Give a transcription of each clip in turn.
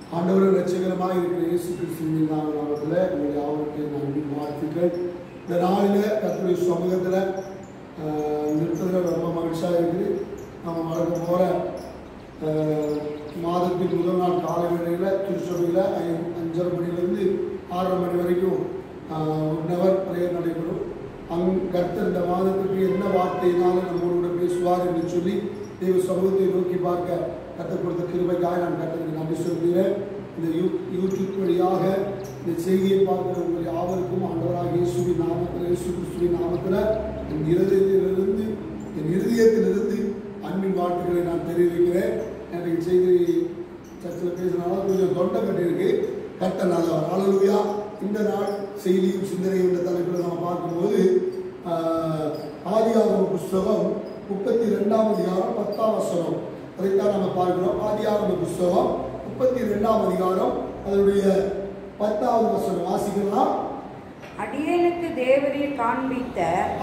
ஆண்டவரும் இரட்சகருமாக இருக்கிற இயேசு கிறிஸ்துவின் நாமத்தில் உங்களுடைய ஆவணத்தை நான் வாழ்த்துக்கள். இந்த நாளில் கர்த்தருடைய சமூகத்தில் நிறுத்தத்தில் ரொம்ப மகிழ்ச்சியாக இருக்குது. நம்ம வளர்க்க போகிற மாதத்தின் முதல் நாள் காலை வேளையில் திருச்சபையில் 5:30 மணிலேருந்து 6:30 மணி வரைக்கும் 1 ஹவர் பிரேயர் நடைபெறும். கர்த்தர் இந்த மாதத்துக்கு என்ன வார்த்தையினாலும் நம்மளோட பேசுவார் என்று சொல்லி தெய்வ சமூகத்தை நோக்கி பார்க்க கற்றுக் கொடுத்த கிருபைக்காக நான் கர்த்தருக்கு நன்றி சொல்கிறேன். இந்த யூடியூப் வழியாக இந்த செய்தியை பார்க்கிற உங்களுடைய ஆவலுக்கும் ஆண்டவராக இயேசுவின் நாமத்தில், இயேசு கிறிஸ்துவின் நாமத்தில் என் இருதயத்திலிருந்து அன்பின் வாழ்த்துக்களை நான் தெரிவிக்கிறேன். எனக்கு செய்தி சர்ச்சில் பேசினாலும் கொஞ்சம் தொண்டை கட்டியிருக்கு. கர்த்தர் நல்லவர். ஹல்லேலூயா. இந்த நாள் செய்தியும் சிந்தனையும் என்ற தலைப்பில் நம்ம பார்க்கும்போது ஆதியாகம புஸ்தகம் 32ஆம் அதிகாரம் 10ஆம் வசனம் அதைத்தான் நம்ம பார்க்கிறோம். ஆதியாகம புஸ்தகம் 32ஆம் அதிகாரம் அதனுடைய 10வது வசனம் வாசிக்கலாம். அடியேனுக்கு தேவரீர் காண்பித்த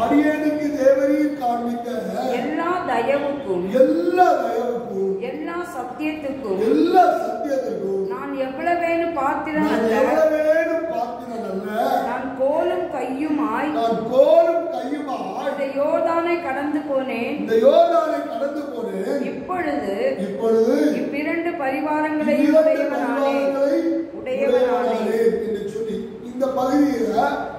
எல்லா தயவுக்கும் எல்லா சத்தியத்துக்கும் நான் எவ்வளவேனு பாத்திரம் அல்ல, நான் கோலும் கையுமாய் இந்த யோர்தானை கடந்து போனேன். இப்பொழுது இவ்விரண்டு பரிவாரங்களையும் உடையவனானே என்று சொல்லி இந்த பகுதியில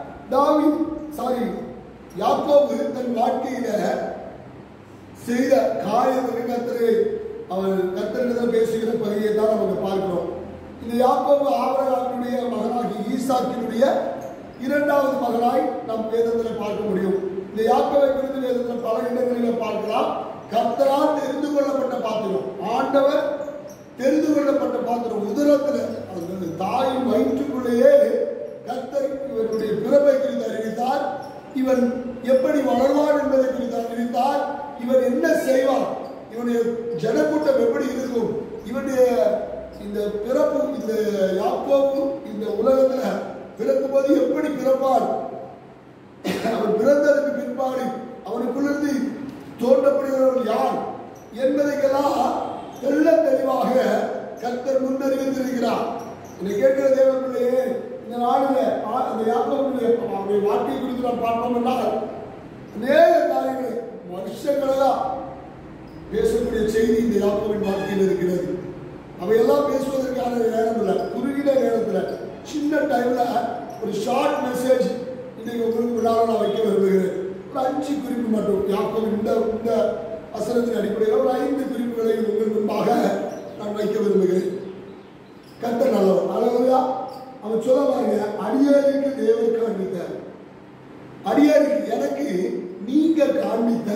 யாக்கோபு தன் வாழ்க்கையில செய்த காரியத்தை கர்த்தரிடம் பேசுகிற பகுதியை தான் நம்ம பார்க்கிறோம். இந்த யாக்கோபு ஆபிரகாமுடைய மகனாகி ஈசாக்கினுடைய 2வது மகனாய் நாம் வேதத்தில் பார்க்க முடியும். இந்த யாக்கோபை குறித்து வேதத்தில் பல இடங்களில் பார்க்கலாம். கர்த்தரால் தெரிந்து கொள்ளப்பட்ட பாத்திரம், ஆண்டவர் தெரிந்து கொள்ளப்பட்ட பாத்திரம், உதரத்தில் தாயின் வயிற்றுக்குள்ளேயே கர்த்தர் இவருடைய பிறப்பை குறித்து அறிவித்தார். இவன் எப்படி வளர்வான் என்பதை குறித்து அறிவித்தார். இவன் என்ன செய்வான், இவனுடைய ஜனக்கூட்டம் எப்படி இருக்கும், இவனுடைய இந்த பிறப்பு, இந்த யாக்கோபு இந்த உலகத்துல பிறக்கும்போது எப்படி பிறப்பான், அவன் பிறந்ததற்கு பிற்பாடு அவனுக்குள்ளிருந்து தோன்றப்படுகிறவர்கள் யார் என்பதைக்கெல்லாம் தெள்ள தெளிவாக கர்த்தர் முன்னறிவித்திருக்கிறார். இதை கேட்கிற தேவனுடைய இந்த நாளில் அந்த யாக்கோபுடைய அவருடைய வாழ்க்கையை குறித்து நாம் பார்ப்போம் என்றால் அநேக காரியங்களை வருஷங்களெல்லாம் பேசக்கூடிய செய்தி இந்த யாக்கோபின் வாழ்க்கையில் இருக்கிறது. அவையெல்லாம் பேசுவதற்கான நேரம் இல்லை. குறுகிய நேரத்தில் சின்ன டைம்ல ஒரு ஷார்ட் மெசேஜ் இன்னைக்கு உங்களுக்கு முன்னால் நான் வைக்க விரும்புகிறேன். ஒரு 5 குறிப்பு மட்டும் யாக்கோபின் இந்த வசனத்தின் அடிப்படையில் ஒரு 5 குறிப்புகளை உங்கள் முன்பாக நான் வைக்க விரும்புகிறேன். கர்த்தர் நல்லவர். ஹல்லேலூயா. அவன் சொல்ல பாருங்க, அடியாருக்கு தேவன் காண்பித்த, அடியாருக்கு எனக்கு நீங்க காண்பித்த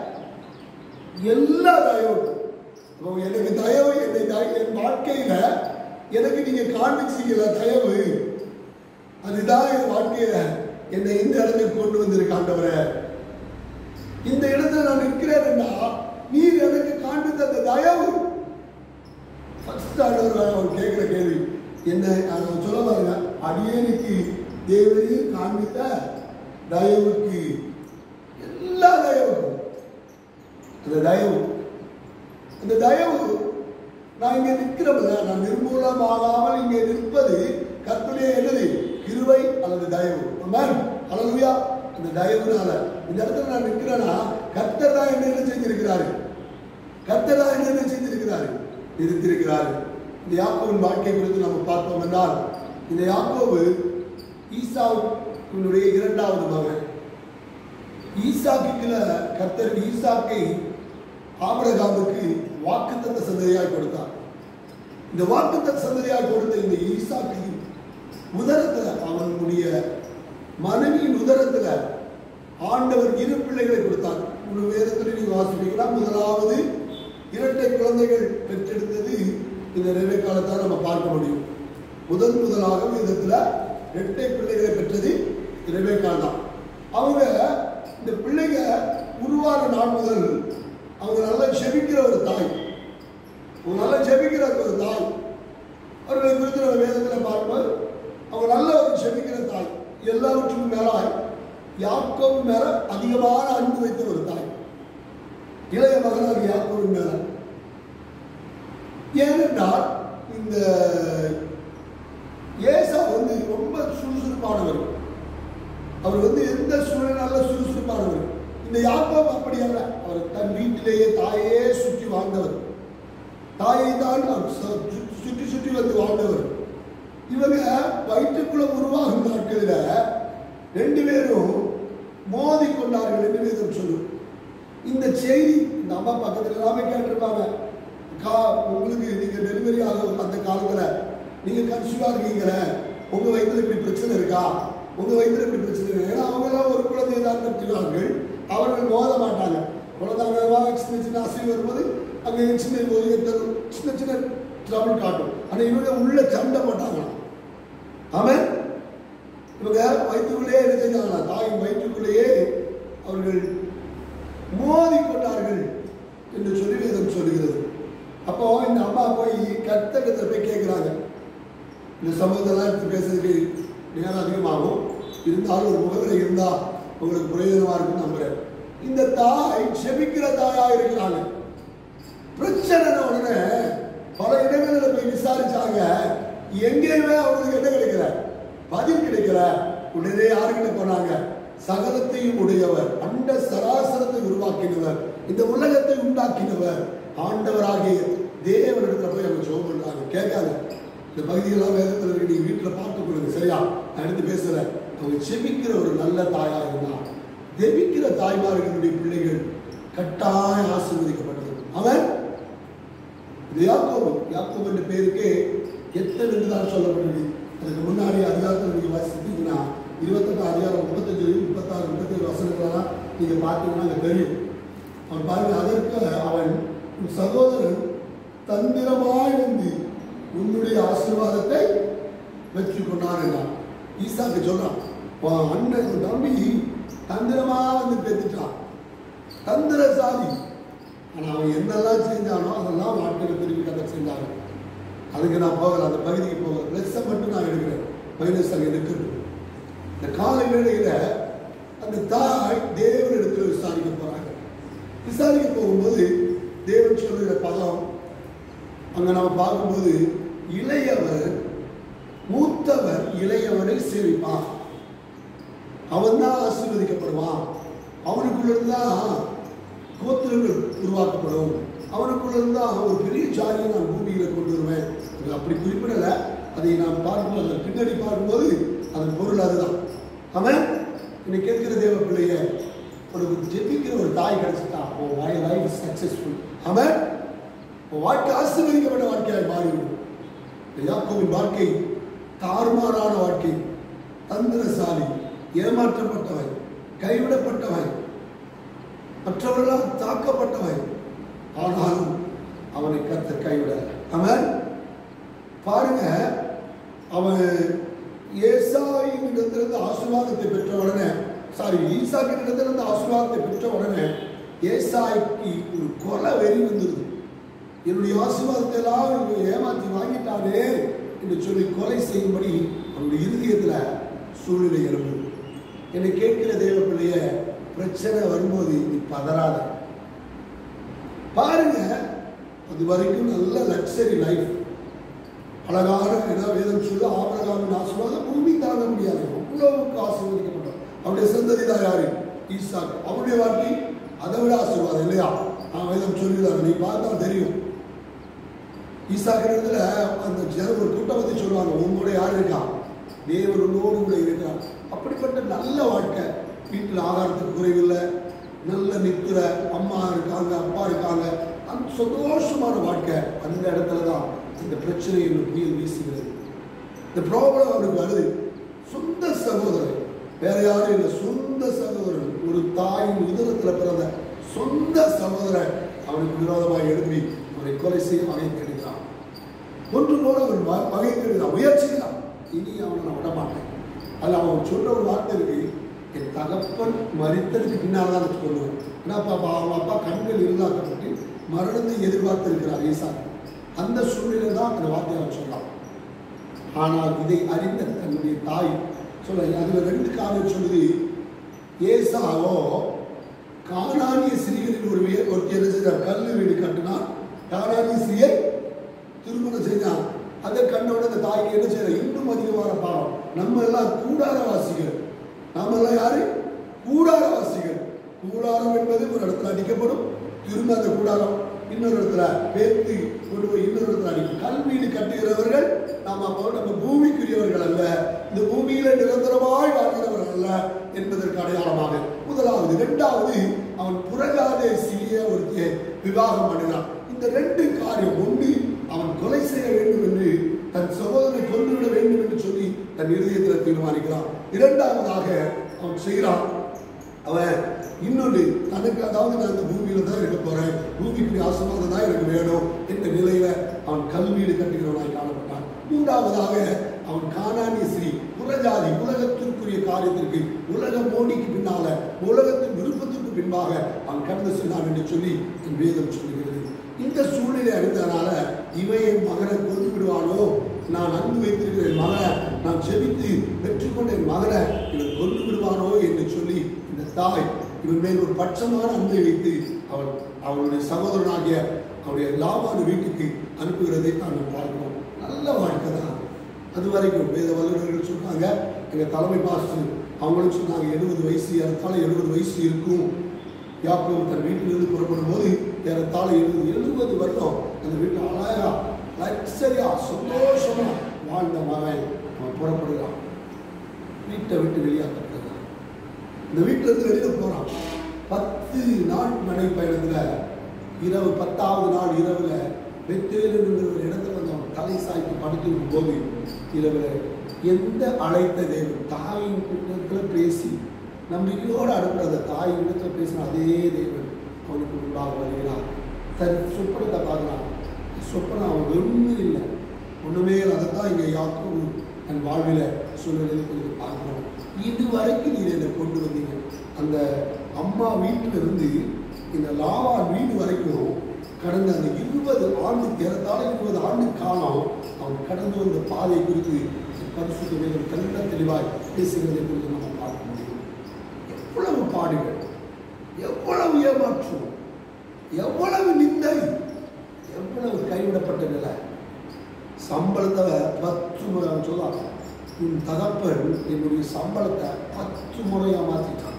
எல்லா தயவும், எனக்கு தயவு, என் வாழ்க்கையில எனக்கு நீங்க காண்பிச்சீங்களா தயவு, அதுதான் என் வாழ்க்கையில என்னை இந்த இடத்துக்கு கொண்டு வந்திருக்க ஆண்டவரே. இந்த இடத்துல நான் நிற்கிறேன்னா நீர் எனக்கு காண்பித்த அந்த தயவு. அவர் கேட்கிற கேள்வி என்ன சொல்ல பாருங்க, அடியேனுக்கு தேவரையும் காண்பித்த தயவுக்கு எல்லா தயவுக்கும் அந்த தயவு நான் இங்க நிற்கிறோம்ல, நான் நிர்மூலமாகாமல் இங்கே நிற்பது கர்த்தருடைய என்னது கிருபை அல்லது தயவு. ஹல்லேலூயா. அந்த தயவுனால இந்த இடத்துல நான் நிற்கிறேன்னா கர்த்தர் தான் என்ன செஞ்சிருக்கிறாரு, கர்த்தர் தான் என்ன செஞ்சிருக்கிறாரு, நிறுத்திருக்கிறாரு. இந்த யாக்கோபின் வாழ்க்கை குறித்து நம்ம பார்த்தோம் என்றால் இந்த யாக்கோபு ஈசாவுடைய 2வது மகன். ஈசாக்குல கர்த்தர் ஈசாக்கை ஆபிரகாமுக்கு வாக்குத்தத்த சந்ததியாய் கொடுத்தார். இந்த வாக்குத்தத்த சந்ததியாய் கொடுத்த இந்த ஈசாக்கு உதரத்துல, அவனுடைய மனைவியின் உதரத்துல ஆண்டவர் 2 பிள்ளைகளை கொடுத்தார். ஒரு வேதத்தில் நீங்க வாசிப்பீங்களா, முதலாவது 2 குழந்தைகள் பெற்றெடுத்தது இந்த ரெபெக்காளத்தான் நம்ம பார்க்க முடியும். முதலாக வேதத்துல 2 பிள்ளைகளை பெற்றது ரெபெக்காள் தான். அவங்க இந்த பிள்ளைங்க உருவான நாள் முதல் அவங்க நல்லா ஜெபிக்கிற ஒரு தாய், அவர்களை குறித்து நம்ம வேதத்தில் பார்க்கும்போது அவங்க நல்ல ஒரு ஜெபிக்கிற தாய், எல்லாவற்றுக்கும் மேல யாக்கோபு மேல அதிகமான அன்பு வைத்த ஒரு தாய், இளைய மகனாக யாக்கோபு மேல. ஏனென்றால் இந்த ஏசா வந்து ரொம்ப சுறுசுறுப்பானவர். அவர் வந்து எந்த சூழ்நிலையால சுறுசுறுப்பானவர். இந்த யாக்கோபு அப்படி அல்ல. அவர் தன் வீட்டிலேயே தாயே சுற்றி வாழ்ந்தவர். தாயை தான் சுற்றி சுற்றி வந்து வாழ்ந்தவர். இவங்க வயிற்றுக்குள்ள உருவாகும் நாட்களில் ரெண்டு பேரும் மோதி கொண்டார்கள் என்று வேதம் சொல்லும். இந்த செய்தி இந்த அம்மா பக்கத்துல எல்லாமே கேட்டிருப்பாங்க. உங்களுக்கு நீங்க டெலிவரி ஆகும் அந்த காலத்துல நீங்க கன்சீவா இருக்கீங்கள, உங்க வயிற்றுல இப்படி பிரச்சனை இருக்கா, உங்க வயிற்றுல இப்படி பிரச்சனை இருக்கு. ஏன்னா அவங்க எல்லாம் ஒரு குழந்தையை தான் பெற்றுவார்கள். அவர்கள் மோத மாட்டாங்க. குழந்தைங்க சின்ன சின்ன அசைவு வரும்போது அங்கே சின்ன சின்ன சின்ன ட்ரபிள் காட்டும். ஆனால் இவங்க உள்ள சண்டை போட்டாங்களாம். ஆமாம், இவங்க வயிற்றுக்குள்ளேயே என்ன செஞ்சாங்களா, தாயின் வயிற்றுக்குள்ளேயே அவர்கள் மோதி கொண்டார்கள் என்று சொல்லி வேதம் சொல்லுகிறது. அப்போ இந்த அம்மா போய் கர்த்தரிடத்துல போய் கேட்குறாங்க. இந்த சமூகத்தெல்லாம் எடுத்து பேசுறதுக்கு நேரம் அதிகமாகும், இருந்தாலும் ஒரு முகவரை இருந்தால் உங்களுக்கு பிரயோஜனமாக இருக்குன்னு நம்புறேன். இந்த தாய் செபிக்கிற தாயா இருக்கிறாங்க. பிரச்சனை உடனே பல இடங்களில் போய் விசாரிச்சாங்க. எங்கேயுமே அவங்களுக்கு என்ன கிடைக்கல, பதில் கிடைக்கல. உடனே யாருக்கிட்ட போனாங்க, சகலத்தையும் உடையவர், அண்ட சராசரத்தை உருவாக்கினவர், இந்த உலகத்தை உண்டாக்கினவர் ஆண்டவராகிய தேவனிடத்துல போய் அவங்க ஜெபம் பண்றாங்க. கேட்காங்க, இந்த பகுதியெல்லாம் வேதத்தில் இருக்கு, நீங்க வீட்டில் பார்த்து கொடுங்க, சரியா? நான் எடுத்து பேசுறேன். அவங்க செபிக்கிற ஒரு நல்ல தாயா இருந்தா, ஜெபிக்கிற தாய்மார்களுடைய பிள்ளைகள் கட்டாயம் ஆசீர்வதிக்கப்பட்டது. அவன் யாக்கோபு, யாக்கோபு என்ற பேருக்கு எத்தனை என்று தான் சொல்லப்பட்டது. அதுக்கு முன்னாடி அதிகாரத்தில் நீங்க வாசித்தீங்கன்னா 28 அதிகாரம் 35 36 37 வசனங்களெல்லாம் நீங்க பார்த்தீங்கன்னா அங்கே தெரியும். அவன் பாருங்க, அதற்கு அவன் சகோதரன் தந்திரமாய் வந்து உன்னுடைய ஆசீர்வாதத்தை வெற்றி கொண்டான் என்றான். ஈசாக்கு சொல்றான், அண்ணன் தம்பி தந்திரமா வந்து பெற்றுட்டான், தந்திரசாலி. ஆனால் அவன் என்னெல்லாம் செஞ்சானோ அதெல்லாம் வாழ்க்கையில் திரும்பி கதை செஞ்சாங்க. அதுக்கு நான் போகல, அந்த பகுதிக்கு போகல. பிளஸ்ஸை மட்டும் நான் எடுக்கிறேன், மைனஸ் அங்கே இருக்கிறது. இந்த காலை வேளையில அந்த தாய் தேவனிடத்தில் விசாரிக்க போறாங்க. விசாரிக்க போகும்போது தேவன் சொல்லுகிற பதம் அங்க நம்ம பார்க்கும்போது, இளையவர் மூத்தவர் இளையவரை சேவிப்பான், அவன் தான் ஆசீர்வதிக்கப்படுவான், அவனுக்குள்ள இருந்தான் கோத்திரங்கள் உருவாக்கப்படும், அவனுக்குள்ள இருந்தா ஒரு பெரிய ஜாதியை நான் பூமியில கொண்டு வருவேன். அப்படி குறிப்பிடல, அதை நான் பார்க்கும்போது அதை பின்னாடி பார்க்கும்போது அதன் பொருள் அதுதான். அவன் இன்னைக்கு கேட்கிற தேவ பிள்ளைய உனக்கு ஜெபிக்கிற ஒரு தாய் கிடைச்சிட்டா, உன் லைஃப் சக்சஸ்ஃபுல். அவன் உன் வாழ்க்கை ஆசீர்வதிக்கப்பட்ட வாழ்க்கையாய் மாறிவிடும். யாக்கோபின் வாழ்க்கை தாறுமாறான வாழ்க்கை, தந்திரசாலி, ஏமாற்றப்பட்டவன், கைவிடப்பட்டவன், மற்றவர்களால் தாக்கப்பட்டவன். ஆனாலும் அவனை கர்த்தர் கைவிட. அவன் பாருங்க, அவன் ஏசாயினிடத்திலிருந்து ஆசீர்வாதத்தை பெற்ற உடனே, ஈசாக்கினிடத்திலிருந்து ஆசீர்வாதத்தை பெற்ற உடனே ஏசாய்க்கு ஒரு கொலை வெறி வந்துருது. என்னுடைய ஆசீர்வாதத்தை எல்லாம் ஏமாற்றி வாங்கிட்டானே என்று சொல்லி கொலை செய்யும்படி அவனுடைய இருதயத்துல சூழ்நிலை எழுந்தது. என்னை கேட்கிற தேவ பிள்ளைய, பிரச்சனை வரும்போது நீ பதறாத. பாருங்க, அது வரைக்கும் நல்ல லக்ஸரி லைஃப், அழகான வேதம் சொல்லு, ஆபிரகாமின் ஆசீர்வாதம் பூமி தாங்க முடியாது, அவ்வளவுக்கு ஆசீர்வதிக்கப்பட்டோம். அவருடைய சந்ததி தான் யாரு? ஈசாக்கு. அவருடைய வாழ்க்கை அதை விட ஆசீர்வாதம் இல்லையா? வேதம் சொல்லுகிறார், நீ பார்த்தா தெரியும். ஈசாக்கிற அந்த ஜனம் ஒரு கூட்டம் வந்து சொல்லுவாங்க, உங்களோட யார் இருக்கா? தேவன் உன்னோடு கூட இருக்கிறார். அப்படிப்பட்ட நல்ல வாழ்க்கை, வீட்டில் ஆகாரத்துக்கு குறைவில்லை, நல்ல நிற்கிற அம்மா இருக்காங்க, அப்பா இருக்காங்க, அந்த சந்தோஷமான வாழ்க்கை. அந்த இடத்துல தான் இந்த பிரச்சனை புயல் வீசுகிறது. இந்த ப்ராப்ளம் அவனுக்கு வருது. சொந்த சகோதரன், வேற யாரும் இல்லை, சொந்த சகோதரன், ஒரு தாயின் உதரத்தில் பிறந்த சொந்த சகோதரன் அவனுக்கு விரோதமாக எழுப்பி அவனை கொலை செய்ய வகை தேடுகிறான். ஒன்று போல அவன் வகை தேடுகிறான், முயற்சிக்கிறான். இனி அவனை நான் விடமாட்டேன். அதில் அவன் சொல்ற ஒரு வார்த்தை இருக்கு, என் தகப்பன் மரித்ததுக்கு பின்னால் தான் சொல்லுவேன். ஏன்னா அவங்க அப்பா கண்கள் இருந்தாக்கப்பட்டு மரணத்தை எதிர்பார்த்து இருக்கிறார் ஈசாக்கு. அந்த சூழ்நிலை தான் அந்த வார்த்தையை அவன் சொல்றான். ஆனால் இதை அறிந்த தன்னுடைய தாய் சொல்ல, அதுல 2 காரணம் சொல்லுது. ஏசாவோ கானானிய ஸ்திரீகளின் ஒரு கல்லு வீடு கட்டினான், கானானிய ஸ்திரீயை திருமணம் செய்தான். அதை கண்டோட அந்த தாய்க்கு என்ன செய்யற இன்னும் அதிகமான பாவம். நம்ம எல்லாம் கூடாரவாசிகள். நாம எல்லாம் யாரு? கூடாரவாசிகள். கூடாரம் என்பது ஒரு இடத்துல அடிக்கப்படும், திரும்ப அந்த கூடாரம் இன்னொரு இடத்துல பேர்த்து கொண்டு போய் இன்னொரு இடத்துல அடிக்கும். கல்வீடு கட்டுகிறவர்கள் நம்ம பூமிக்குரியவர்கள் அல்ல, இந்த பூமியில நிரந்தரமாய் வாழ்கிறவர்கள் அல்ல என்பதற்கு அடையாளமாக முதலாவது. இரண்டாவது, அவன் புறஜாதேசிய ஒருத்தியை விவாகம் பண்ணுகிறான். இந்த ரெண்டு காரியம், ஒன்று அவன் கொலை செய்ய வேண்டும் என்று தன் சகோதரனை கொன்றுவிட வேண்டும் என்று சொல்லி தன் இருதயத்தில் தீர்மானிக்கிறான். இரண்டாவதாக அவன் செய்கிறான், அவன் இன்னொன்று தனக்கு, அதாவது நான் இந்த பூமியில தான் இருக்க போறேன், பூமிக்குரிய ஆசீர்வாதம் தான் எனக்கு வேணும் என்ற நிலையில அவன் கல்வீடு கட்டுகிறவனாய் காணப்பட்டான். மூன்றாவதாக அவன் கானானிய ஸ்ரீ, புறஜாதி, உலகத்திற்குரிய காரியத்திற்கு, உலக மோடிக்கு பின்னால, உலகத்தின் விருப்பத்திற்கு பின்பாக அவன் கடந்து சென்றான் என்று சொல்லி என் வேதம் சொல்லுகிறது. இந்த சூழ்நிலை அறிந்ததனால இவன் என் மகனை கொண்டு விடுவானோ, நான் அன்பு வைத்திருக்கிற என் மகனை, நான் செபித்து பெற்றுக்கொண்ட என் மகனை இவன் கொண்டு விடுவானோ என்று சொல்லி இந்த தாய் இவன் மேல் ஒரு பட்சமான அன்பை வைத்து அவளுடைய சகோதரனாகிய அவருடைய லாபான் வீட்டுக்கு அனுப்புகிறதை நான் பார்க்கிறோம். நல்ல வாழ்க்கை தான். அது வரைக்கும் வேத வல்லுநர்கள் சொன்னாங்க, எங்க தலைமை பாஸ்டர் அவங்களும் சொன்னாங்க, 70 வயசு, ஏறத்தாழ 70 வயசு இருக்கும். யாக்கோபு தன் வீட்டிலிருந்து புறப்படும் போது ஏறத்தாழ 70 வருடம் அந்த வீட்டில் அழகா லக்ஸரியா சந்தோஷமா வாழ்ந்த மகன் அவன் புறப்படுகிறான். வீட்டை விட்டு வெளியாக்கப்படுகிறான். இந்த வீட்டில இருந்து வெளியில போறான். 10 நாள் நடைப்பயணத்துல இரவு 10வது நாள் இரவுல வெற்றியில் இருக்கிற ஒரு இடத்துல வந்து அவன் தலை சாய்த்து படுத்திருக்கும் போது இரவுல எந்த அழைத்த தேவன் தாயின் இடத்துல பேசி நம்பிக்கையோடு அடுப்புற அந்த தாயின் இடத்துல பேசின அதே தேவன் அவனுக்கு முன்பாக வருகிறான். தன் சொப்பனத்தை பார்க்கலாம். சொப்பனம் அவன் ஒன்றும் இல்லை, ஒண்ணுமே இல்லை. அதைத்தான் இங்க யாக்கோபு தன் வாழ்வில சூழ்நிலையில் கொஞ்சம் பார்க்கிறோம். இதுவரைக்கும் நீங்க என்னை கொண்டு வந்தீங்க, அந்த அம்மா வீட்டில இருந்து இந்த லாபான் வீடு வரைக்கும் கடந்த அந்த 20 ஆண்டு, ஏறத்தாழ 20 ஆண்டு காலம் அவன் கடந்து வந்த பாதை குறித்து பரிசுத்த வேதம் தெல்ல தெளிவாய் பேசுகிறதை குறித்து நம்ம பார்க்க முடியும். எவ்வளவு பாடுகள், எவ்வளவு ஏமாற்றம், எவ்வளவு நிந்தை, எவ்வளவு கைவிடப்பட்ட நிலை. சம்பளத்தை 10 முறை அவன் சொல்லுவான், உன் தகப்பன் என்னுடைய சம்பளத்தை 10 முறையா மாற்றிட்டான்.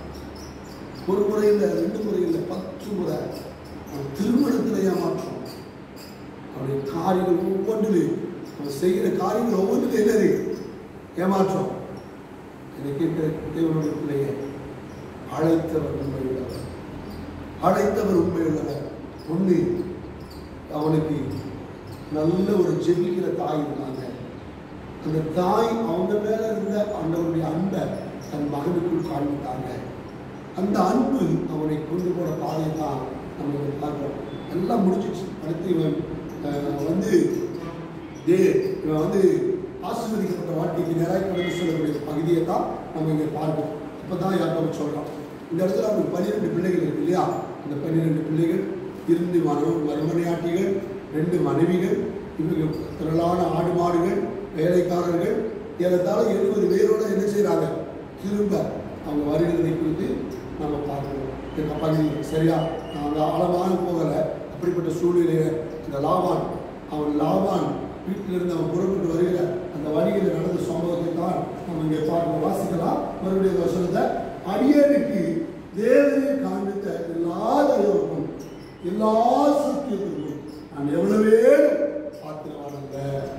ஒரு முறை இல்லை, 2 முறை இல்லை, 10 முறை. அவன் திருமணத்தில் ஏமாற்றம், அவனுடைய காரியங்கள் ஒவ்வொன்றிலும், அவன் செய்கிற காரியங்கள் ஒவ்வொன்றிலும் என்னது ஏமாற்றம். என்னை கேட்கிற தேவனுடைய பிள்ளையை, அழைத்தவர் உண்மையுள்ளவர், அழைத்தவர் உண்மையுள்ளவர். ஒன்று, அவனுக்கு நல்ல ஒரு ஜெபிக்கிற தாய் இருந்தாங்க. அந்த தாய் அவங்க மேல இருந்த ஆண்டவருடைய அன்பை தன் மகனுக்குள் காண்பித்தாங்க. அந்த அன்பு அவனை கொண்டு போன பாதையை தான் நம்ம இதை பார்க்கிறோம். எல்லாம் முடிஞ்சிச்சு. அடுத்து இவன் வந்து ஆசீர்வதிக்கப்பட்ட வாழ்க்கைக்கு நேராக கடந்து செல்லக்கூடிய பகுதியை தான் நம்ம இங்கே பார்க்கிறோம். இப்போதான் யாரும் சொல்றோம். இந்த இடத்துல அவனுக்கு 12 பிள்ளைகள் இருக்கு இல்லையா? அந்த 12 பிள்ளைகள், 2 மறுமனையாட்டிகள், 2 மனைவிகள், இவங்க திரளான ஆடு மாடுகள், வேலைக்காரர்கள், ஏறத்தாழ 70 பேரோட என்ன செய்யறாங்க, திரும்ப அவங்க வருகிறதை குறித்து நம்ம பார்க்கணும். இந்த பகுதி சரியா நாங்கள் ஆழமாக போகலை. அப்படிப்பட்ட சூழ்நிலையில இந்த லாபான் வீட்டிலிருந்து அவன் புறப்பட்டு வருகிற அந்த வழியில் நடந்த சம்பவத்தை தான் நம்ம இங்கே பார்க்க வாசிக்கலாம். மறுபடியும் வசனத்தை, அடியனுக்கு தேவனை காண்பித்த எல்லா தயவுக்கும் எல்லா சத்தியத்திற்கும் நான் எவ்வளவே பாத்திரவானங்க.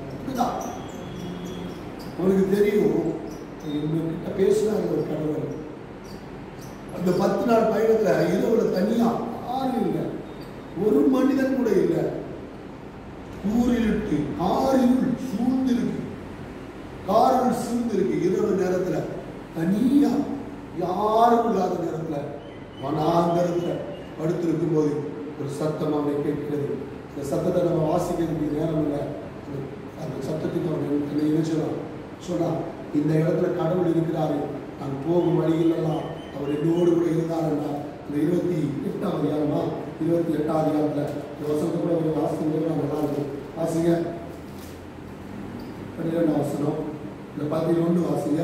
அவனுக்கு தெரியும் கிட்ட பேசினார் ஒரு கடவுள். அந்த 10 நாள் பயணத்துல இரவுல தனியா யாரும் இல்லை, ஒரு மனிதன் கூட இல்லை. ஊரிலிட்டு காரிருள் சூழ்ந்திருக்கு, காரிருள் சூழ்ந்திருக்கு. இரவு நேரத்துல தனியா யாரும் இல்லாத நேரத்துல வனாந்தரத்துல படுத்திருக்கும் போது ஒரு சத்தம் அவனை கேட்கிறது. இந்த சத்தத்தை நம்ம வாசிக்கிறதுக்கு நேரம் இல்லை. அந்த சத்தத்துக்கு அவன் என்ன சொன்னா, இந்த இடத்துல கடவுள் இருக்கிறாரு, நான் போகும் வழியிலெல்லாம் அவர் என்னோடு கூட இருந்தார் என்றார். இந்த 28ஆம் அதிகாரமா 28ஆம் அதிகாரத்தில் இந்த வசனத்தை கூட ஒரு வாசிக்கும் நல்லா இருக்கும். வாசிங்க 12ஆம் வசனம், இந்த 11 வாசிங்க.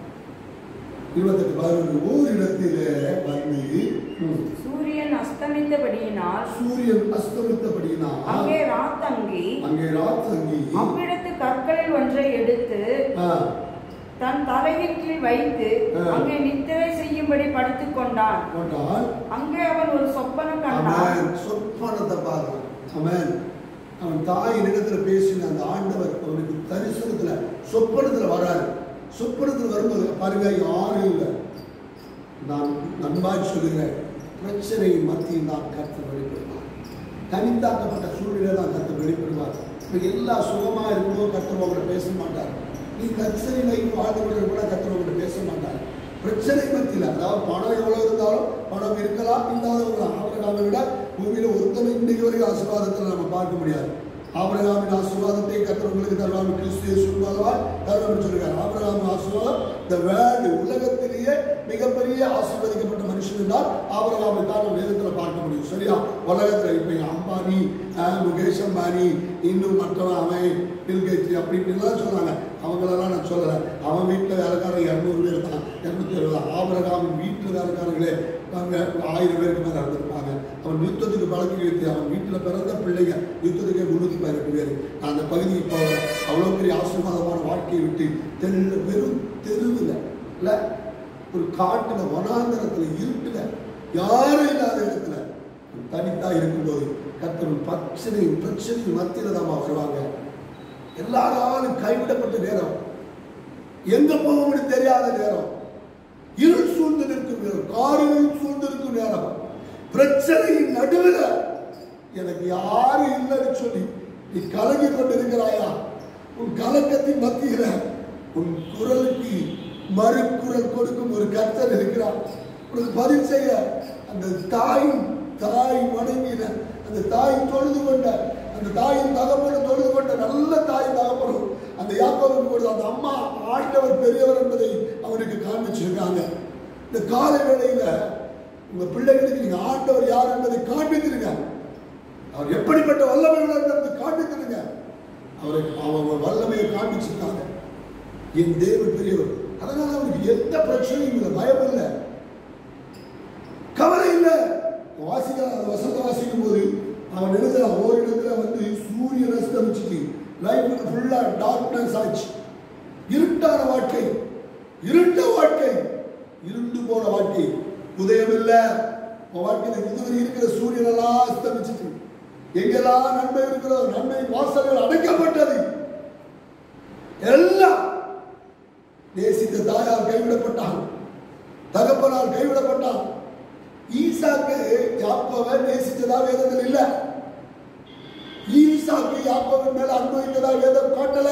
28:11 ஓரிடத்திலே வந்து சூரியன் அஸ்தமித்தபடியினால் அங்கே ராத்தங்கி அவ்விடத்து ஒன்றை எடுத்து தன் தலையின் கீழ் வைத்து அங்கே நித்திரை செய்யும்படி படுத்துக் கொண்டான். அங்கே அவன் ஒரு சொப்பனம் கண்டான். சொப்பனத்தை பார்த்தான். அவன் அவன் தாயின் இடத்துல பேசின அந்த ஆண்டவர் அவனுக்கு தரிசனத்துல சொப்பனத்துல வராரு. சொப்பனத்துல வரும்போது பாருங்க, யாரும் இல்லை. நான் நண்பாய் சொல்லுகிறேன், பிரச்சனையின் மத்தியில் தான் கர்த்தர் வெளிப்படுவார். தனித்தாக்கப்பட்ட சூழ்நிலை தான் கர்த்தர் வெளிப்படுவார். எல்லா சுகமா இருக்கும்போது கர்த்தர் உங்களை பேச மாட்டார். நீ பிரச்சனை வாழ்ந்து கூட கர்த்தர் உங்களை பேச மாட்டார். பிரச்சனை மத்தியில், அதாவது பணம் எவ்வளவு இருந்தாலும், பணம் இருக்கலாம் இல்லாதவர்களாம். ஆபிரகாமை விட பூமியில ஒருத்தனை இன்னைக்கு வரைக்கும் ஆசீர்வாதத்தில் நம்ம பார்க்க முடியாது. ஆபிரகாமின் ஆசீர்வாதத்தை கர்த்தர் உங்களுக்கு தருவார். கிறிஸ்து இயேசுவால் தருவார் சொல்லுகிறார். ஆபிரகாமின் ஆசீர்வாதம் இந்த வேர்ல்டு உலகத்திலேயே மிகப்பெரிய ஆசீர்வதிக்கப்பட்ட மனுஷன் என்றால் ஆபிரகாமை தான் நம்ம வேதத்தில் பார்க்க முடியும். சரியா? உலகத்தில் இப்ப அம்பானி, முகேஷ் அம்பானி, இன்னும் மற்றவன் அவன் பில்கேட்ஸ் அப்படின்லாம் சொன்னாங்க. அவங்களெல்லாம் நான் சொல்லலை. அவன் வீட்டில் வேலைக்காரன் 200 பேர் தான், 270. ஆபிரகாமின் வீட்டில் வேலைக்காரங்களே 1000 பேருக்கு மேலே இருந்திருப்பாங்க. அவன் யுத்தத்துக்கு பழக்கி வைத்து அவன் வீட்டில் பிறந்த பிள்ளைங்க யுத்தத்துக்கே 318 பேர். நான் அந்த பகுதிக்கு போகிறேன். அவ்வளோ பெரிய ஆசீர்வாதமான வாழ்க்கையை விட்டு வெறும் தெருவில் இல்லை, ஒரு காட்டுல, வனாந்தரத்தில், இருட்டுல, யாரும் இல்லாத இடத்துல தனித்தா இருக்கும்போது கர்த்தர் பிரச்சனையும் மத்தியில தான் வருவாங்க. எல்லாராலும் கைவிடப்பட்ட நேரம், எங்க போக தெரியாத நேரம், இருள் சூழ்ந்து நிற்கும் நேரம், காரில் சூழ்ந்து இருக்கும் நேரம், பிரச்சனையின் நடுவில் எனக்கு யாரும் இல்லைன்னு சொல்லி நீ கலங்கி கொண்டிருக்கிறாயா? உன் கலக்கத்தின் மத்தியில உன் குரலுக்கு மறுக்குரல் கொடுக்கும் ஒரு கர்த்தர் இருக்கிறார். உனக்கு பதில் செய்ய அந்த தாய் வணங்கின, அந்த தாய் தொழுது கொண்ட, அந்த தாயின் தகப்பனை தொழுது கொண்ட நல்ல தாய் தகப்பனும் அந்த யாக்கோபுக்கு கொடுத்த அந்த அம்மா ஆண்டவர் பெரியவர் என்பதை அவருக்கு காண்பிச்சிருக்காங்க. இந்த காலை வேளையில உங்க பிள்ளைகளுக்கு நீங்க ஆண்டவர் யார் என்பதை காண்பித்திருங்க. அவர் எப்படிப்பட்ட வல்லமை உள்ளது காண்பித்திருங்க. அவர் வல்லமையை காண்பிச்சிருக்காங்க. என் தேவன் பெரியவர். அதனால அவருக்கு எந்த பிரச்சனையும் இல்லை, பயம் இல்லை, கவலை இல்லை. வசந்த வாசிக்கும் போது அவன் எழுதுறான், ஓரிடத்துல வந்து சூரியன் அஸ்தமிச்சுட்டு லைஃப் ஃபுல்லா டார்க்னஸ் ஆச்சு. இருட்டான வாழ்க்கை, இருண்ட வாழ்க்கை, இருண்டு போன வாழ்க்கை, உதயம் இல்லை. வாழ்க்கையில இதுவரை இருக்கிற சூரியன் எல்லாம் அஸ்தமிச்சுட்டு எங்கெல்லாம் நன்மை இருக்கிறதோ நன்மை வாசல்கள் அடைக்கப்பட்டது. எல்லாம் நேசித்த தாயால் கைவிடப்பட்டான், தகப்பனால் கைவிடப்பட்டான். ஈசாக்கு யாக்கோவை நேசித்ததா வேதத்தில் இல்ல. ஈசாக்கு யாக்கோவின் மேல அனுபவித்ததா வேதம் காட்டல.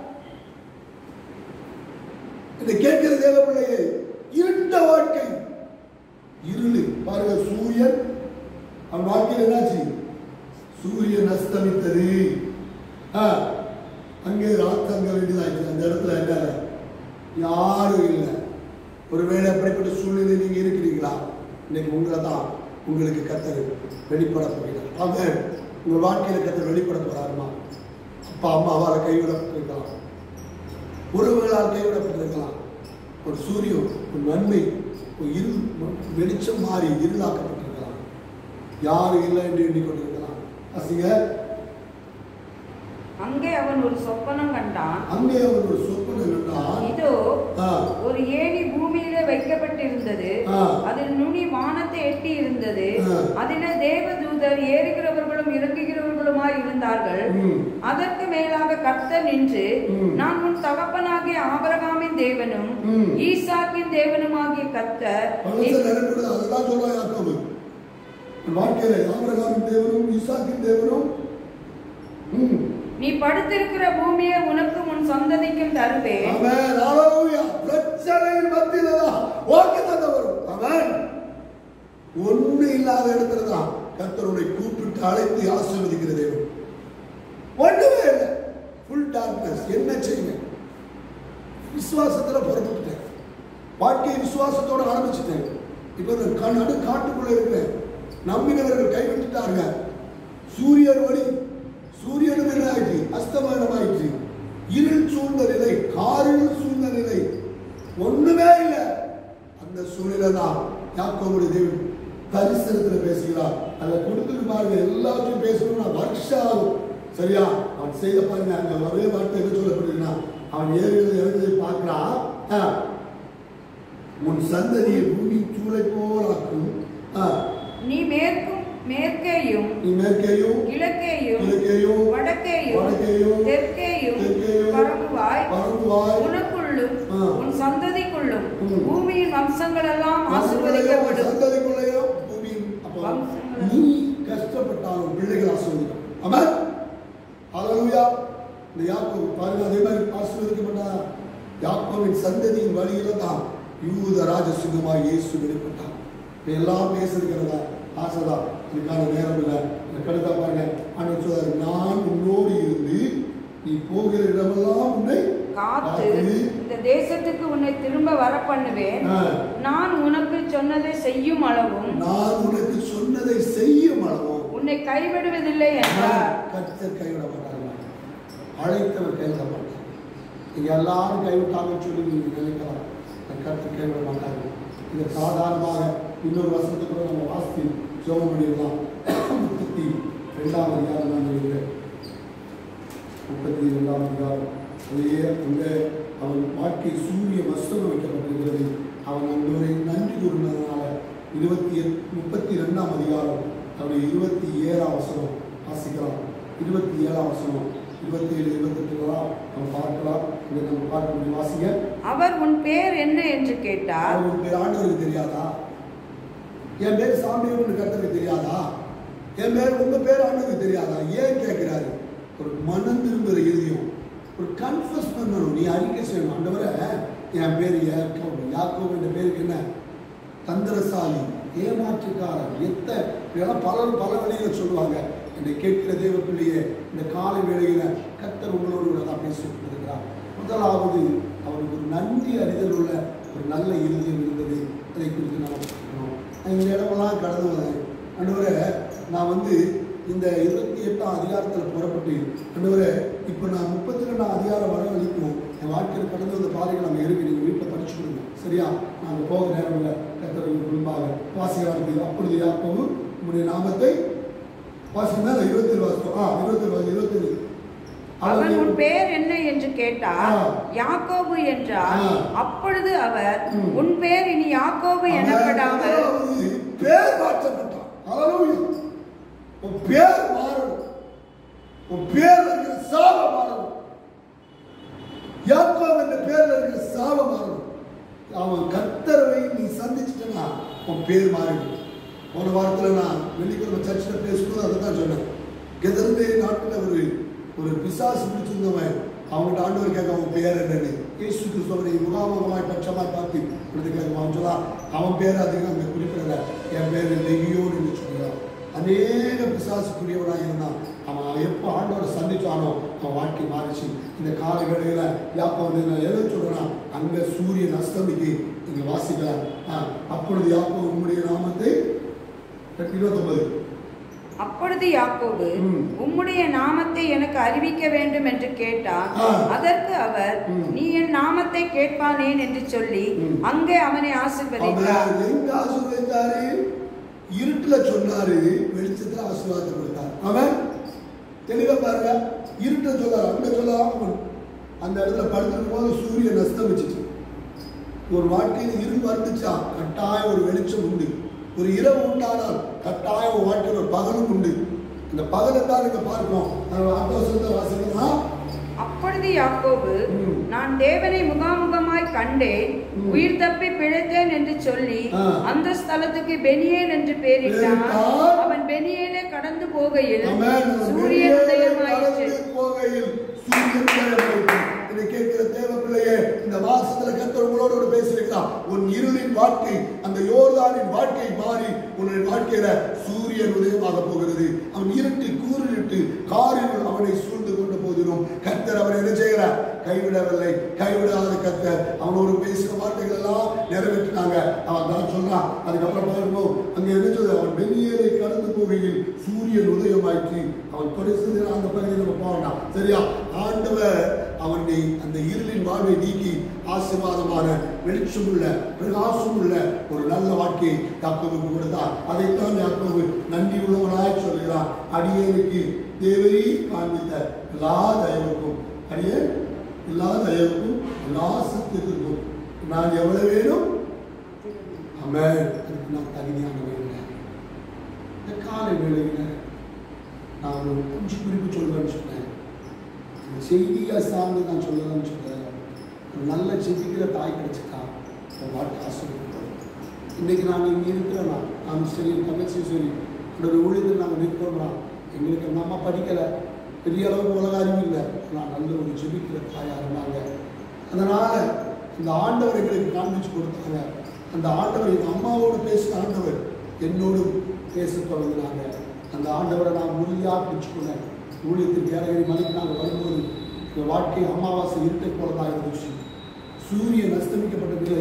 இதை கேட்கிற தேவ பிள்ளையே, இருண்ட வாழ்க்கை, இருளு பாருங்க. சூரியன் அவன் வாழ்க்கையில் என்னாச்சு? சூரியன் அஸ்தமித்தது. அங்கே ராத்தங்க வேண்டியதாச்சு. அந்த இடத்துல என்ன, யாரும் இல்லை. ஒருவேளை அப்படிப்பட்ட சூழ்நிலை நீங்க இருக்கிறீங்களா? இன்னைக்கு உங்களை தான் உங்களுக்கு கர்த்தர் வெளிப்பட போகிறார். அவன் உங்கள் வாழ்க்கையில கர்த்தர் வெளிப்பட போறாருமா? அப்பா அம்மாவால் கைவிடப்பட்டிருக்கலாம், உறவுகளால் கைவிடப்பட்டிருக்கலாம். ஒரு சூரியன், ஒரு நன்மை, ஒரு இருள் வெளிச்சம் மாறி இருளாக்கப்பட்டிருக்கலாம். யாரும் இல்லை என்று எண்ணிக்கொண்டிருக்கலாம். அசிங்க அங்கே அவன் ஒரு சொப்பனம் கண்டான். இதோ ஒரு ஏணி பூமியிலே வைக்கப்பட்டிருந்தது, அதில் நுனி வானத்தை எட்டி இருந்தது. அதிலே தேவதூதர் ஏறுகிறவர்களும் இறங்குகிறவர்களுமாய் இருந்தார்கள். அதற்கு மேலாக கர்த்தர் நின்று, நான் உன் தகப்பனாகிய ஆபிரகாமின் தேவனும் ஈசாக்கின் தேவனுமாகிய கர்த்தர். நீ படுத்திருக்கிற பூமியை உனக்கு உன் சந்ததிக்கும் தருவேன். ஒண்ணு இல்லாத இடத்துலதான் கர்த்தருடைய கூப்பிட்டு அழைத்து ஆசீர்வதிக்கிற தேவன். ஒண்ணுமே இல்லை, ஃபுல் டார்க்னஸ். என்ன செய்வேன்? விசுவாசத்துல புறப்பட்டுட்டேன், வாழ்க்கையை விசுவாசத்தோட ஆரம்பிச்சுட்டேன். இப்ப நடு காட்டுக்குள்ள இருக்கிறேன். நம்பினவர்கள் கைவிட்டுட்டாங்க. சூரியனும் என்ன ஆயிடுச்சு? அஸ்தமனம் ஆயிடுச்சு. இருள் சூழ்ந்த நிலை, காரில் சூழ்ந்த நிலை, ஒண்ணுமே இல்லை. அந்த சூழ்நிலை தான் யாக்கோபுடைய தேவன் தரிசனத்துல பேசுகிறார். அதை கொடுத்துட்டு பாருங்க, எல்லாத்தையும் பேசணும்னா வருஷம் ஆகும். சரியா? அவன் செய்த பாருங்க, அங்க ஒரே வார்த்தை என்ன சொல்லப்படுதுன்னா, அவன் ஏறுகிறது இறங்குதை பார்க்கிறான். உன் சந்ததியை பூமி சூளை போலாக்கும். நீ மேற்கேயும் கிழக்கேயும் வடக்கேயும் தெற்கேயும் பரவுவாய். உனக்குள்ளும் உன் சந்ததிக்குள்ளும் பூமியின் வம்சங்கள் எல்லாம் ஆசீர்வதிக்கப்படும். சந்ததிக்குள்ளேயும் பூமியின் நீ கஷ்டப்பட்டாலும் பிள்ளைகள் ஆசீர்வதிக்கும். ஆமென். ஹல்லேலூயா. இந்த யாக்கோபு பாருங்க, அதே மாதிரி ஆசீர்வதிக்கப்பட்டார். யாக்கோபின் சந்ததியின் வழியில தான் யூத ராஜசிங்கமாய் இயேசு வெளிப்பட்டார். எல்லாம் பேசுறதுக்கிறதா ஆசைதான், இதுக்கான நேரம் இல்லை. கடுத்தா பாருங்க, ஆண்டவர் சொல்றாரு, நான் உன்னோடு இருந்து நீ போகிற இடமெல்லாம் உன்னை காத்து இந்த தேசத்துக்கு உன்னை திரும்ப வர பண்ணுவேன். நான் உனக்கு சொன்னதை செய்யும் அளவும் உன்னை கைவிடுவதில்லை என்றார். கர்த்தர் கைவிட மாட்டாங்க, அழைத்தவர் கைவிட மாட்டாங்க. நீங்க எல்லாரும் கைவிட்டாங்கன்னு சொல்லி நீங்க நினைக்கலாம், கர்த்தர் கைவிட மாட்டாங்க. இது சாதாரணமாக இன்னொரு வருஷத்துக்கு நம்ம வாசி ஜெபம் பண்ணிடலாம். 32ஆம் அதிகாரம் நான் நினைக்கிறேன், 32ஆம் அதிகாரம். அதையே அங்கே அவன் வாழ்க்கை சூரியன் அஸ்தமனம் வைக்கப்பட்டிருக்கிறது. அவன் அன்றுவரை நன்றி கூறினதுனால 32ஆம் அதிகாரம் அவருடைய 27ஆம் வசனம் வாசிக்கலாம். 27ஆம் வசனம் 27, 28 நம்ம பார்க்கலாம். இதை நம்ம பார்க்க முடியும். வாசிங்க. அவர் உன் பேர் என்ன என்று கேட்டார். உன் பேர் ஆண்டவருக்கு தெரியாதா? என் பேர் சாமியோன்னு கர்த்தருக்கு தெரியாதா? என் பேர் உங்க பேர் ஆண்டவருக்கு தெரியாதா? ஏன் கேட்கிறாரு? ஒரு மனம் திரும்புகிற இதயம், ஒரு கன்ஃபஸ் பண்ணணும். நீ அறிக்கை செய்யணும், ஆண்டவரே என் பேர் யாக்கோபு. யாக்கோபு என்ற பேருக்கு என்ன? தந்திரசாலி, ஏமாற்றுக்காரன். பலரும் பல வழியில் சொல்லுவாங்க. என்னை கேட்கிற தேவ பிள்ளையே, இந்த காலை வேளையில கர்த்தர் உங்களோடு தான் பேசிட்டு இருக்கிறார். முதலாவது அவருக்கு ஒரு நன்றி அறிதல் உள்ள ஒரு நல்ல இருதயம் இருந்தது. அதை குறித்து நாம் பார்க்கணும். இந்த இடமெல்லாம் கடந்து வந்தேன். ஆண்டவரே, நான் இந்த 28ஆம் அதிகாரத்தில் புறப்பட்டு, ஆண்டவரே இப்போ நான் 32ஆம் அதிகாரம் வர வரைக்கும் என் வாழ்க்கையில் கடந்து வந்த பாதைகள் நம்ம இருக்கு. நீங்கள் வீட்டில் படிச்சு கொடுங்க, சரியா? நாங்கள் போக நேரம் இல்லை. கர்த்தருக்கு முன்பாக வாசிக்கிறாங்க. அப்பொழுது யாக்கோபு உம்முடைய நாமத்தை வாசிங்க. 27 வாசிப்போம். 27. அவன் உன் பேர் என்ன என்று கேட்டார். யாக்கோபு என்றார். அப்பொழுது அவர், உன் பேர் இனி யாக்கோபு எனப்படாமல் பேர் மாற்றப்பட்டான். உன் பேர் மாறணும். உன் பேர் இருக்கிற சாபம் மாறணும். யாக்கோபு என்ற பேர்ல இருக்கிற சாபம் மாறணும். அவன் கர்த்தரை நீ சந்திச்சிட்டனா உன் பேர் மாறிடும். போன வாரத்தில் நான் வெள்ளிக்கிழமை சர்ச்சில் பேசும்போது அதை தான் சொன்னேன். கெதர்பே நாட்டில் ஒரு பிசாசு பிடிச்சிருந்தவன் அவங்கள்ட்ட ஆண்டவர் கேட்க அவன் பேர் என்னன்னு. இயேசு கிறிஸ்துவனை முகாமுகமாய் பட்சமாய் பார்த்து கேட்க அவன் சொல்லலாம். அவன் பேர் அதிகம் அங்கே குறிப்பிடல. என் பேர் லெகியோன் என்று சொல்கிறான். அநேக பிசாசுக்குரியவனாக இருந்தான். அவன் எப்போ ஆண்டவரை சந்திச்சானோ அவன் வாழ்க்கை மாறிச்சு. இந்த கால வேளையில யாக்கோபு எதை சொல்றான்? அங்க சூரியன் அஸ்தமிக்கு இங்க வாசிக்கிறார். அப்பொழுது யாக்கோபு உம்முடைய நாமத்தை 29. அப்பொழுது யாக்கோபு உம்முடைய நாமத்தை எனக்கு அறிவிக்க வேண்டும் என்று கேட்டான். அதற்கு அவர், நீ என் நாமத்தை கேட்பானேன் என்று சொல்லி அங்கே அவனை ஆசீர்வதித்தார். எங்க ஆசீர்வதித்தாரு? இருட்டுல சொன்னாரு, வெளிச்சத்துல ஆசீர்வாதம் கொடுத்தார். அவன் தெளிவா பாருங்க. இருட்டுல சொல்லாரு, அங்க சொல்லாம அந்த இடத்துல படுத்துக்கும் போது சூரியன் அஸ்தமிச்சிச்சு. ஒரு வாழ்க்கையில் இருள் வந்துச்சா கட்டாயம் ஒரு வெளிச்சம் உண்டு. ஒரு இரவு உண்டானால் கட்டாயம் வாழ்க்கையில் ஒரு பகலும் உண்டு. இந்த பகலை தான் நீங்க பார்க்கணும். அப்பொழுது யாக்கோபு, நான் தேவனை முகாமுகமாய் கண்டேன், உயிர் தப்பி பிழைத்தேன் என்று சொல்லி அந்த ஸ்தலத்துக்கு பெனியேல் என்று பெயரிட்டான். அவன் பெனியேலே கடந்து போகையில் சூரியன் உதயமாயிற்று. கேட்கிற தேவ பிள்ளையே, இந்த மாசத்துல கர்த்தர் உங்களோடு பேசியிருக்கிறார். உன் இருளின் வாழ்க்கை, அந்த யோர்தானின் வாழ்க்கை மாறி உன்னுடைய வாழ்க்கையில சூரியன் உதயமாக போகிறது. அவன் இருட்டு கூறிட்டு காரில் அவனை சூழ்ந்து கொண்டு போதிலும் கர்த்தர் அவனை என்ன செய்கிறார்? கைவிடவில்லை. கைவிடாத கர்த்தர் அவனோடு பேசின வார்த்தைகள் எல்லாம் நிறைவேற்றினாங்க. அவன் தான் சொன்னான். அதுக்கப்புறம் பாருங்க, அங்க என்ன சொல்ற? அவன் பெனியேலை கடந்து போகையில் சூரியன் உதயமாயிற்று. அவன் கொடைசு அந்த பகுதியில் நம்ம போகலாம், சரியா? ஆண்டவர் அவனை அந்த இருளின் வாழ்வை நீக்கி ஆசீர்வாதமான வெளிச்சமுள்ள பிரகாசமுள்ள ஒரு நல்ல வாழ்க்கையை யாக்கோபுக்கு கொடுத்தார். அதைத்தான் யாக்கோபு நன்றி உள்ளவனாய் சொல்கிறார். அடியேனுக்கு தேவரே காண்பித்த எல்லா தயவுக்கும், அடியே எல்லா தயவுக்கும் எல்லா சத்தியத்திற்கும் நான் எவ்வளவு வேணும் ஆமென், அதுக்கு நான் தகுதியானவன். இந்த காலை வேளையில நான் ஒரு கொஞ்சம் குறிப்பு சொல்றேன்னு சொன்னேன். அந்த செய்தியை சார்ந்து நான் சொல்லலாம்னு சொன்னேன். ஒரு நல்ல செபிக்கிற தாய் கிடைச்சிட்டா ஒரு வாழ்க்கை ஆசீர்வதிக்கப்படும். இன்னைக்கு நாங்கள் இங்கே இருக்கிறோம்னா, நான் சரி தங்கச்சி சரி என்னோட ஊழியத்தில் நாங்கள் நிற்கிறோம்னா, எங்களுக்கு நம்ம அம்மா படிக்கலை, பெரிய அளவுக்கு உலக அறிவு இல்லை, நான் நல்ல ஒரு ஜெபிக்கிற தாயாக இருந்தாங்க. அதனால் இந்த ஆண்டவர் எங்களுக்கு காண்பிச்சு கொடுத்தாங்க. அந்த ஆண்டவர் எங்கள் அம்மாவோடு பேசின ஆண்டவர் என்னோடும் பேச தொடங்கினாங்க. அந்த ஆண்டவரை நான் உறுதியாக பிடிச்சுக்கொண்டேன். ஊழியத்திற்கு ஏழரை மணிக்கு நாங்கள் வரும்போது எங்கள் வாழ்க்கை அமாவாசை இருட்டை போல தான் இருந்துச்சு. சூரியன் அஸ்தமிக்கப்பட்ட நிலை,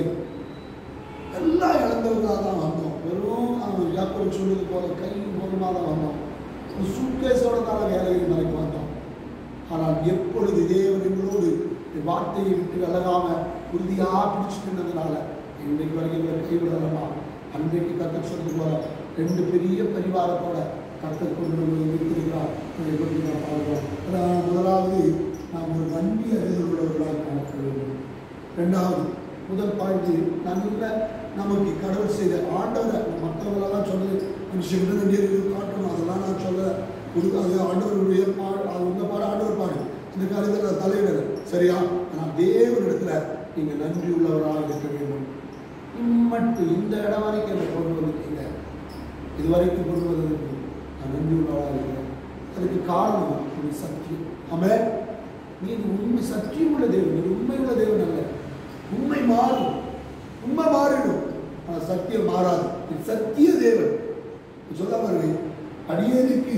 எல்லாம் இழந்தவர்களாக தான் வந்தோம். வெறும் யாக்கோபு சொல்வது போல கை மூலமாக தான் வந்தோம். ஒரு சூட்கேஸோடு தான் நாங்கள் ஏழரை மணிக்கு வந்தோம். ஆனால் எப்பொழுது தேவன் எங்களோடு வார்த்தையை விட்டு விலகாமல் உறுதியாக பிடிச்சிருந்ததுனால இன்றைக்கு வரைக்கும் எங்களை கைவிடலாமா. அன்றைக்கு கர்த்தர் சொல்றது போல 2 பெரிய பரிவாரத்தோட கர்த்தர் கொண்டு வந்து நிறுத்திருக்கிறார். அதை பற்றி நான் பார்க்கிறோம். முதலாவது நாம் ஒரு நன்றி அறிதல் உள்ளவர்களாக காணப்பட வேண்டும். 2வது முதல் பாயிண்ட், நல்ல நமக்கு கடவுள் செய்த ஆண்டவரை மற்றவங்களெல்லாம் சொல்லி மனுஷன் நன்றி காட்டணும், அதெல்லாம் நான் சொல்ல கொடுக்காது. ஆண்டவருடைய அது உங்கள் பாடு ஆண்டவர் பாடு, இந்த காரியத்தில் நான் தலைவர் சரியா. ஆனால் தேவனிடத்துல நீங்கள் நன்றி உள்ளவராக இருக்க வேண்டும். மட்டும் இந்த இடம் வரைக்கும் என்னை கொண்டு வந்துட்டீங்க, இது வரைக்கும் கொண்டு வந்ததுக்கு நான் நன்றி உள்ளவராக இருக்கிறேன். அதுக்கு காரணம் இது சத்தியம். ஆமென். நீ உண்மை சத்தியம் உள்ள தேவன், இது உண்மை உள்ள தேவன் அல்ல. உண்மை மாறும், உண்மை மாறிடும், ஆனால் சத்தியம் மாறாது. இது சத்திய தேவன். சொல்ல பாருங்க, அடியேனுக்கு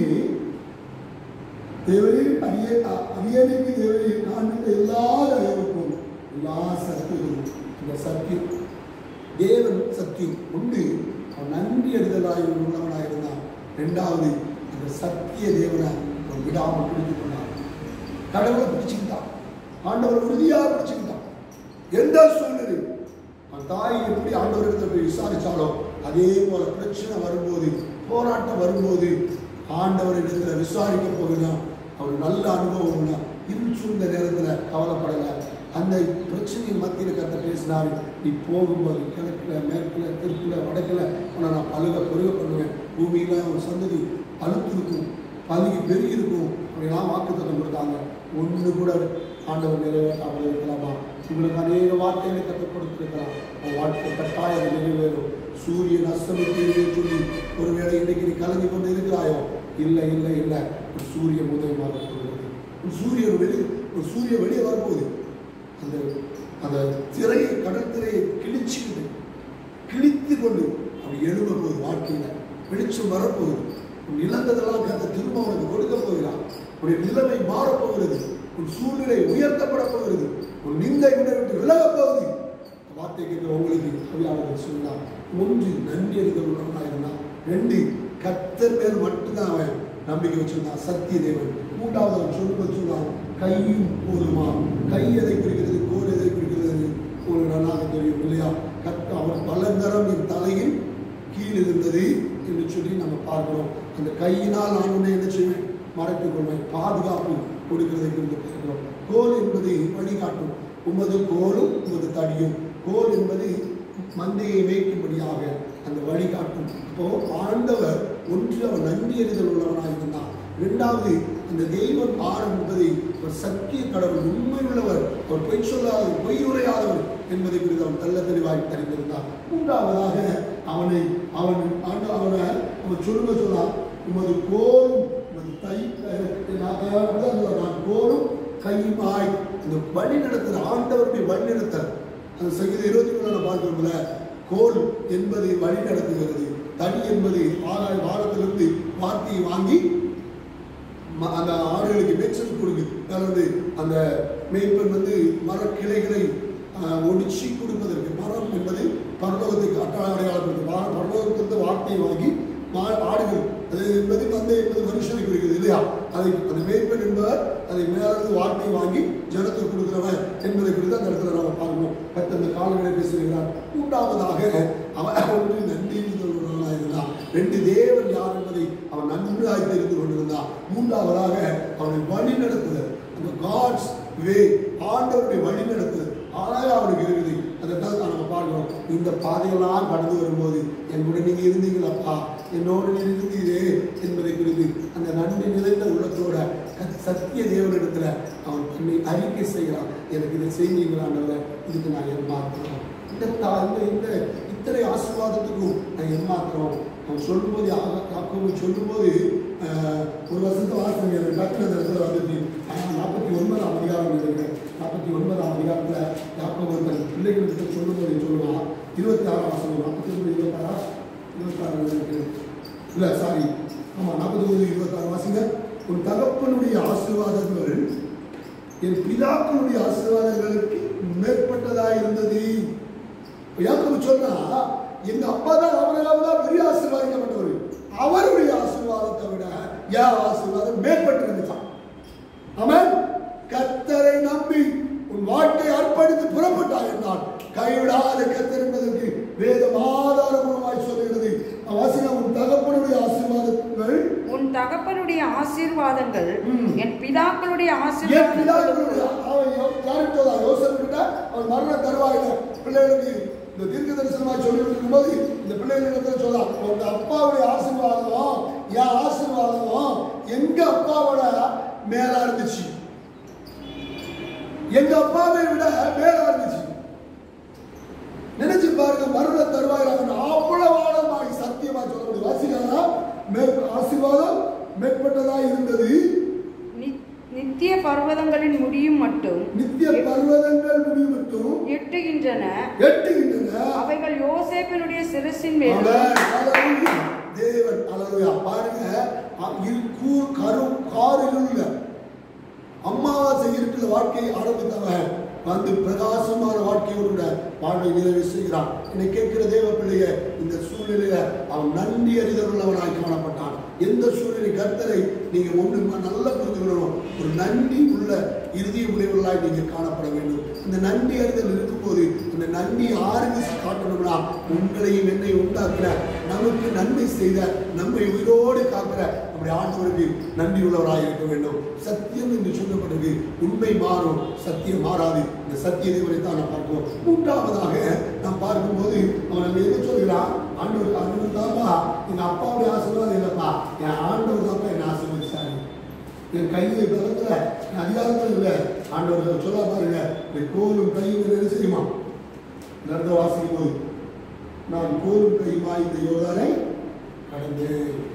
தேவரே அடியேனுக்கு தேவரே காண்பித்த எல்லா தயவுக்கும் எல்லா சத்தியமும். இந்த சத்தியம் தேவன் சத்தியம் உண்டு. அவன் நன்றி அறிதலாய் உள்ளவனாக இருந்தான். 2வது அந்த சத்திய தேவனை அவன் விடாமல் பிடித்துக் கொண்டான். கடவுளை பிடிச்சுக்கிட்டான், ஆண்டவர் உறுதியாக பிடிச்சுக்கிட்டான். எந்த சூழ்நிலை அவன் தாய் எப்படி ஆண்டவரிடத்தில் போய் விசாரிச்சாலோ அதே போல பிரச்சனை வரும்போது, போராட்டம் வரும்போது ஆண்டவரிடத்தில் விசாரிக்க போகிறான். அவர் நல்ல அனுபவம் உள்ள இருள் சூழ்ந்த நேரத்தில் கவலைப்படலை. அந்த பிரச்சனையின் மத்தியில் கர்த்தர் பேசினார். நீ போகும்போது கிழக்கில் மேற்கில் தெற்கில் வடக்கில் உன்னை நான் பழுக பெருக பண்ணுவேன், பூமியில் ஒரு சந்ததி அழுத்திருக்கும், பழுகி பெருகி இருக்கும், அப்படிலாம் வாக்குத்தத்தம் கொடுத்தாங்க. ஒன்று கூட ஆண்டவர் நிறைவேற்றாமல் இருக்கலாமா? உங்களுக்கு அநேக வார்த்தைகளை கற்றுக் கொடுத்திருக்கலாம். உன் வாழ்க்கை கட்டாயம் நிறைவேறும். சூரியன் அஸ்தமித்து சொல்லி ஒருவேளை இன்றைக்கு நீ கலங்கி கொண்டு இருக்கிறாயோ, இல்லை இல்லை இல்லை, ஒரு சூரியன் உதயமாக போகிறது. ஒரு சூரியன் வெளியே வரப்போகுது. அந்த அந்த திரையை, கடல் திரையை கிழித்து கொண்டு அப்படி எழும்ப போகுது. வாழ்க்கையில் வெளிச்சம் வரப்போகுது. உன் இழந்ததெல்லாம் கர்த்தர் திரும்ப உனக்கு கொடுக்க போகிறான். உன்னுடைய நிலைமை மாறப்போகிறது. உன் சூழ்நிலை உயர்த்தப்பட போகிறது. உன் நிந்தை உன்னை விட்டு விலகப் போகுது. வார்த்தை கேட்கிற உங்களுக்கு கவியாளர்கள் சொன்னார். 1 நன்றி அறிதல் உள்ளவனாக இருந்தான். 2 கர்த்தர் மேல் மட்டும்தான் அவன் நம்பிக்கை வச்சிருந்தான், சத்திய தேவன். 3வது அவன் சொல்லும்போது சொன்னான், கையும் போதுமா. கை எதை குறிக்கிறது, கோல் எதை குறிக்கிறது உங்களுக்கு நல்லாக தெரியும் இல்லையா? அவர் பலந்தரம் என் தலையின் கீழ் இருந்தது என்று சொல்லி நம்ம பார்க்கிறோம். அந்த கையினால் நான் உன்னை என்ன செய்வேன், மறைத்துக் கொள்வேன், பாதுகாப்பு கொடுக்கிறதை குறித்து பார்க்கிறோம். கோல் என்பது வழிகாட்டும். உமது கோலும் உமது தடியும். கோல் என்பது மந்தையை மேய்க்கும்படியாக அந்த வழிகாட்டும். இப்போ ஆண்டவர் ஒன்று அவன் நன்றி அறிதல் உள்ளவனாக இருந்தான். 2வது அந்த தெய்வம் என்பதை ஒரு சத்திய கடவுள், உண்மை உள்ளவர், அவர் பொய் சொல்லாதவர், பொய் உரையாதவர் என்பதை குறித்து அவன் தெல்ல தெளிவாய் தெரிந்திருந்தான். 3வதாக அவன் சொல்லுங்க சொன்னான், உமது கோலும் நான் கோலும் கையுமாய். இந்த வழி நடத்தல், ஆண்டவருடைய வழி நடத்தல். அந்த சங்கீதம் 23 பார்க்கிறோம்ல, கோல் என்பது வழி நடத்துகிறது, தடி என்பது வாரத்திலிருந்து வார்த்தையை வாங்கி அந்த ஆடுகளுக்கு மேய்ச்சல் கொடுக்குது. அந்த மேய்ப்பன் மரக்கிளைகளை ஒடிச்சு கொடுப்பதற்கு, மரம் என்பது பரலோகத்துக்கு அடையாளப்படுது. பரலோகத்திலிருந்து வார்த்தையை வாங்கி ஆடுகள் அது என்பது மந்தை என்பது மனுஷனை குறிக்கிறது இல்லையா? அது மேய்ப்பன் என்பவர் அதை மேலிருந்து வார்த்தை வாங்கி ஜனத்துக்கு கொடுக்கிறவன் என்பதை குறித்து அந்த இடத்துல நம்ம பார்க்கணும். அந்த காலங்களை பேசுகிறார். மூன்றாவதாக அவன் ஒன்று நன்றி இருந்தான். ரெண்டு தேவன் யார் என்பதை அவன் நன்றாய் தெரிந்து கொண்டிருந்தான். மூன்றாவதாக அவனை வழி நடத்துதல், அந்த காட்ஸ் வே, ஆண்டவருடைய வழி நடத்துதல் ஆனால் அவனுக்கு இருக்குது. அதைத்தான் நம்ம பார்க்கிறோம். இந்த பாதையெல்லாம் கடந்து வரும்போது என்னோட நீங்க இருந்தீங்களப்பா, என்னோடு நீ இருந்தீரே என்பதை குறித்து அந்த நன்றி நிறைந்த உள்ளத்தோட சத்திய தேவனிடத்துல அவன் தன்னை அறிக்கை செய்கிறான். எனக்கு இதை செய்வீங்களான்றவரை இதுக்கு நான் ஏமாத்துறோம். இந்த இத்தனை ஆசீர்வாதத்துக்கும் நான் ஏமாத்துறோம். அவன் சொல்லும்போது யாக்கோபு சொல்லும்போது ஒரு வருஷத்தை வாசனை டக்குனு அந்த இடத்துல வந்துட்டு 49ஆம் அதிகாரம் நினைக்கிறேன். 49ஆம் அதிகாரத்தில் யாக்கோபு தன் பிள்ளைகளுக்கு சொல்லும்போது சொல்லுவான். 26ஆம் வசனம் 49 26 நினைக்கிறேன். இல்லை சாரி, ஆமாம் 49 26 வாசிங்க. உன் தகப்பனுடைய ஆசீர்வாதங்கள் என் பிதாக்களுடைய ஆசீர்வாதங்களுக்கு மேற்பட்டதாக இருந்தது. யாக்கோபு சொன்னா எங்க அப்பா தான் அவர்களால் பெரிய ஆசீர்வாதிக்கப்பட்டவர். அவருடைய ஆசீர்வாதத்தை விட யார் ஆசீர்வாதம் மேற்பட்டு இருந்துச்சான். அவன் கர்த்தரை நம்பி உன் வாழ்க்கை அர்ப்பணித்து புறப்பட்டார் என்றால் கைவிடாத கர்த்தர் என்பதற்கு வேதம் ஆதாரமாய் சொல்லுகிறது. உன் தகப்பனுடைய ஆசீர்வாதங்கள், உன் தகப்பனுடைய ஆசீர்வாதங்கள் என் பிதாக்களுடைய ஆசீர்வாதங்கள். அவன் மரண தருவாயில பிள்ளைகளுக்கு இந்த தீர்க்க தரிசனமாக சொல்லி இருக்கும்போது இந்த பிள்ளைகளிடத்துல சொல்லலாம், உங்க அப்பாவுடைய ஆசீர்வாதம் என் ஆசீர்வாதம் எங்க அப்பாவோட மேலா இருந்துச்சு, எங்க அப்பாவை விட மேலா இருந்துச்சு. நினைச்சு பாருங்க, மரண தருவாயில் அவன் அவ்வளவு ஆழமாகி சத்தியமா சொல்ல முடியும். வாசிக்காரா ஆசீர்வாதம் மேற்பட்டதா இருந்தது. நித்திய பர்வதங்களின் முடியும் மட்டும், நித்திய பர்வதங்கள் முடியும் மட்டும் எட்டுகின்றன. அவைகள் யோசேப்பினுடைய சிரசின் மேல் தேவன் அலலுயா. பாருங்க, காரிலுள்ள அம்மாவாசை இருட்டில் வாழ்க்கையை ஆரம்பித்தவன் வந்து பிரகாசமான வாழ்க்கையோட வாழ்வை நிறைவு செய்கிறான். என்னை கேட்கிற தேவ பிள்ளைய, இந்த சூழ்நிலையில அவன் நன்றி அறிதல் உள்ளவனாய் காணப்பட்டான். எந்த சூழ்நிலை கர்த்தரை நீங்க ஒன்று நல்லா புரிஞ்சுக்கணும். ஒரு நன்றி உள்ள இறுதிய உடையவர்களாய் நீங்க காணப்பட வேண்டும். இந்த நன்றி அறிதல் இருக்கும்போது அந்த நன்றி ஆறுக்கு காட்டணும்னா உங்களையும் என்னை உண்டாக்குற, நமக்கு நன்மை செய்த, நம்மை உயிரோடு காக்கிற நம்முடைய ஆண்டவருக்கு நன்றி உள்ளவராக இருக்க வேண்டும். சத்தியம் என்று சொல்லப்பட்டது உண்மை மாறும், சத்தியம் மாறாது. இந்த சத்திய தேவனை தான் நாம் பார்க்கிறோம். மூன்றாவதாக நாம் பார்க்கும்போது அவன் நம்ம எது சொல்கிறான், ஆண்டவர் தாப்பா எங்க அப்பாவுடைய ஆசீர்வாதம் இல்லப்பா, என் ஆண்டவர் தாப்பா என்னை ஆசீர்வதிச்சாரு. என் கையை பலத்துல என் அதிகாரத்தில் இல்லை. ஆண்டவர் சொல்ல பாருங்க, என் கோலும் கையும் என்ன செய்யுமா நடந்த வாசிக்கும் போது நான் கோலும் கையுமா இந்த யோர்தானை கடந்து.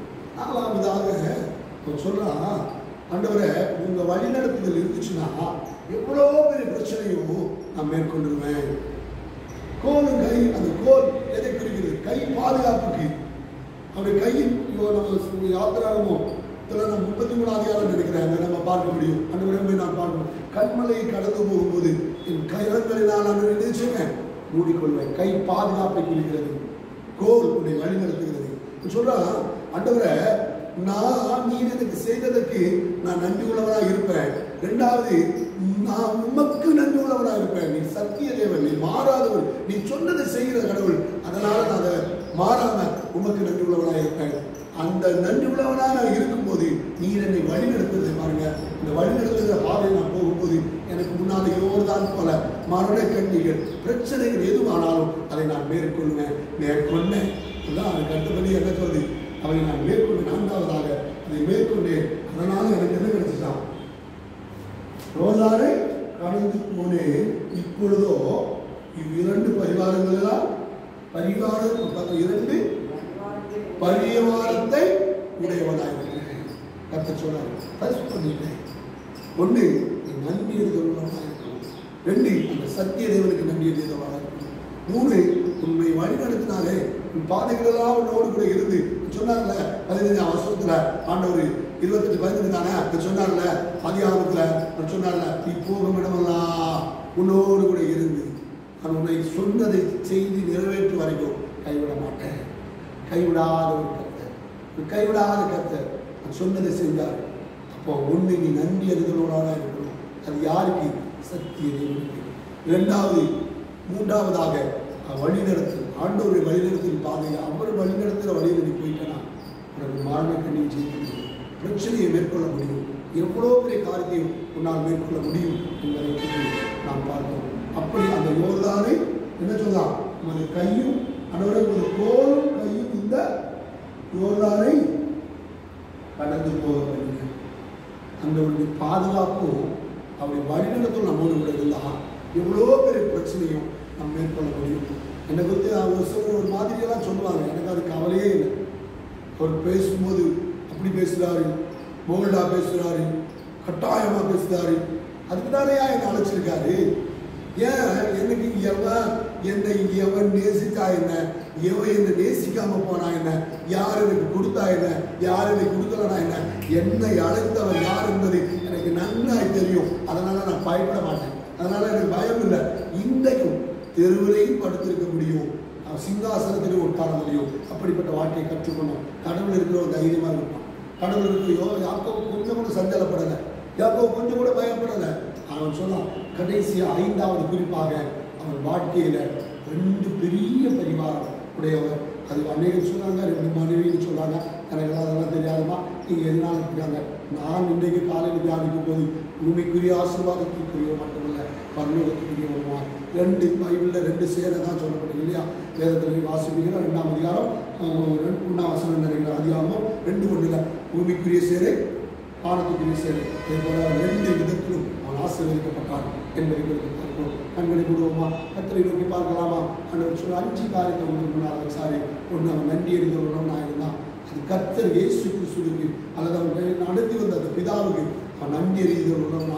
நாலாவதாக சொல்றான், ஆண்டவரை உங்க வழிநடத்துதல் இருந்துச்சுன்னா எவ்வளோ பெரிய பிரச்சனையும் நான் மேற்கொண்டுருவேன். கோலும் கை, அந்த கோல் எதை குறிக்கிறது? கை பாதுகாப்புக்கு. அவருடைய கையின் நம்ம யாத்திராகமோ நம்ம 33 அதிகாரம் நினைக்கிறேன், நம்ம பார்க்க முடியும். அந்த விரும்பி நான் பார்க்கணும். கண்மலையை கடந்து போகும்போது என் கைரங்களினால் நான் நினைச்சுவேன் மூடிக்கொள்வேன். கை பாதுகாப்பை குறிக்கிறது, கோல் உன்னை வழி நடத்துகிறது. சொல்றா, ஆண்டவரை நீ எனக்கு செய்ததற்கு நான் நன்றி உள்ளவராக இருப்பேன். இரண்டாவது, நான் உமக்கு நன்றி உள்ளவராக இருப்பேன். நீ சத்திய தேவன், நீ மாறாதவர், நீ சொன்னதை செய்கிற கடவுள். அதனால நான் அதை மாறாம உமக்கு நன்றி உள்ளவராக இருப்பேன். அந்த நன்றி உள்ளவனாக நான் இருக்கும்போது நீர் என்னை வழி நடத்துவதை பாருங்க. இந்த வழி நடத்துகிற பாதையை நான் போகும்போது எனக்கு முன்னாலே யோர்தான் போல மரண கண்ணிகள் பிரச்சனைகள் எதுவானாலும் அதை நான் மேற்கொள்வேன். அதுக்கு அடுத்தபடி என்ன சொல்லுது, அவை நான் மேற்கொண்டு நான்காவதாக அதை மேற்கொண்டேன். அதனால எனக்கு என்ன கிடைச்சிட்டான், யோர்தானை கடந்து போனேன். இப்பொழுதோ இவ்விரண்டு பரிவாரங்களெல்லாம் இரண்டு பரிவாரத்தை உடையவனாயிருக்கிறேன். கர்த்தர் சொன்னார், பண்ணிட்டேன். ஒன்று, நன்றி எழுதவனாக இருக்கணும். ரெண்டு, அந்த சத்திய தேவனுக்கு நன்றி எழுதவனாக இருக்கணும். மூணு, உண்மை வழி நடத்தினாலே உன் பாதைகளெல்லாம் உன்னோடு கூட இருந்து சொன்னார்ல 15ஆம் வருஷத்துல ஆண்டவர் 28-15 தானே சொன்னார்ல, அதிகாரத்துல சொன்னார்ல, நீ போகும் இடமெல்லாம் உன்னோடு கூட இருந்து நான் உன்னை சொன்னதை செய்து நிறைவேற்று வரைக்கும் கைவிட மாட்டேன். கைவிடாத ஒரு கர்த்தர். கைவிடாத கர்த்தர் சொன்னதை செஞ்சார். அப்போ ஒன்று நீ நன்றி அறிதலோடாக இருக்கணும். அது யாருக்கு? சத்திய தேவனுக்கு. இரண்டாவது மூன்றாவதாக வழிநடத்து. ஆண்டவருடைய வழிநடத்தின் பாதையை அவர் வழிநடத்துகிற வழியில் நீ போயிட்டனா உனக்கு மாண்பை கண்ணி ஜெயிக்க முடியும், பிரச்சனையை மேற்கொள்ள முடியும், எவ்வளோ பெரிய காரியத்தையும் உன்னால் மேற்கொள்ள முடியும் என்பதை நாம் பார்த்தோம். அப்படி அந்த யோர்தானை என்ன சொல்லலாம், உமது கையும் அனைவரும் ஒரு கோலும் கையும் இந்த யோர்தானை கடந்து போக முடியும். அந்த ஒரு பாதுகாப்பும் அவருடைய வழிநடத்தும் நம்மோடு கூட இருந்தால் எவ்வளோ பெரிய பிரச்சனையும் நம்ம மேற்கொள்ள முடியும். என்னை குறித்து ஒரு மாதிரியெல்லாம் சொல்லுவாங்க, எனக்கு அது கவலையே இல்லை. அவர் பேசும்போது அப்படி பேசுகிறாரு, போல்டாக பேசுகிறாரு, கட்டாயமாக பேசுகிறாரு. அதுக்கு தானே என்னை அழைச்சிருக்காரு. ஏன் எனக்கு எவன் நேசித்தா என்ன, எவன் என்னை நேசிக்காம போனா என்ன, யார் எனக்கு கொடுத்தா என்ன, யார் எனக்கு கொடுக்கலனா என்ன, என்னை அழைத்தவன் யார் என்பது எனக்கு நன்னாய் தெரியும். அதனால நான் பயப்பட மாட்டேன், அதனால எனக்கு பயம் இல்லை. இன்றைக்கும் தெருவிலையும் படுத்திருக்க முடியும், சிங்காசனத்திலையும் உட்கார முடியும். அப்படிப்பட்ட வாழ்க்கையை கற்றுக்கணும். கடவுள் இருக்கிற ஒரு தைரியமா இருப்பான். கடவுள் இருக்கிறையோ யாக்கோபு கொஞ்சம் கூட சஞ்சலப்படலை, யாக்கோபு கொஞ்சம் கூட பயப்படலை. அவன் சொன்னான், கடைசியா 5வது குறிப்பாக அவன் வாழ்க்கையில 2 பெரிய பரிவாரம் உடையவர். அது அநேகம் சொன்னாங்க, 2 மனைவின்னு சொன்னாங்க. எனக்கு அதெல்லாம் தெரியாதுமா, நீங்கள் எதனால இருக்காங்க. நான் இன்றைக்கு காலையில் தியானிக்கும் போது பூமிக்குரிய ஆசீர்வாதத்துக்குரிய மட்டுமல்ல பரலோகத்துக்குரிய வருவான். 2 பைபிளில் 2 சேரை தான் சொல்லப்பட்டது இல்லையா? வேதத்தில் வாசிப்பீங்கன்னா 2ஆம் அதிகாரம் 1ஆம் வசனம் நினைக்கிற அதிகாரமும் 2:1 பூமிக்குரிய சேரை வானத்துக்குரிய சேரை. இதேபோல 2 விதத்திலும் அவன் ஆசீர்வதிக்கப்பட்டான் என்பதை பார்க்கிறோம். கண்களை போடுவோமா, கர்த்தரை நோக்கி பார்க்கலாமா? அந்த சொல்ல 5 காரியத்தை உங்களுக்கு முன்னால் வச்சாரு. ஒன்று, அவன் நன்றி அறிந்தவர்களும் இருந்தான். அது கர்த்தர் இயேசு கிறிஸ்துவுக்கு அல்லது அவன் நடத்தி வந்த அந்த பிதாவுக்கு அவன் நன்றி அறிந்தவர்களும்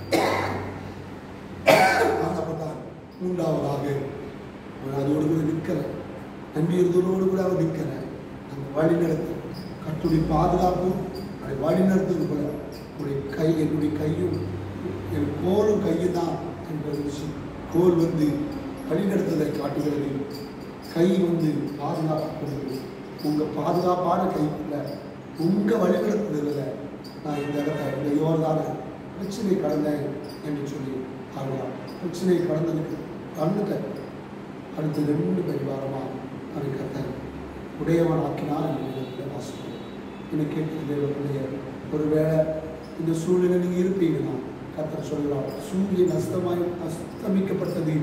காணப்பட்டான். 3வதாக அவன் அதோடு கூட நிற்கல, நன்றி அறிந்தவரோடு கூட அவன் நிற்கல. அந்த வழிநடத்து கர்த்தருடைய பாதுகாப்பு அதை வழிநடத்துவது போல என்னுடைய கையும் என் கோலும் கையும் தான் என்பது விஷயம். கோல் வழிநடத்துவதை காட்டுகிறது, கை பாதுகாப்பு கொடுக்குது. உங்கள் பாதுகாப்பான கைக்குள்ள உங்கள் வழிநடத்துதலில் நான் இந்த இந்த யோர்தான பிரச்சனை கடந்தேன் என்று சொல்லி பார்க்கலாம். பிரச்சனை கடந்ததுக்கு கண்ணுட்டேன். அடுத்து 2 பரிவாரமாக அதை கத்த உடையவன் ஆக்கினார் என்று வாசிக்கிறேன். என்னை கேட்குது தேவ பிள்ளைய, ஒருவேளை இந்த சூழ்நிலை நீங்கள் இருப்பீங்கன்னா கர்த்தர் சொல்கிறார், சூரியன் அஸ்தமிக்கப்பட்டது,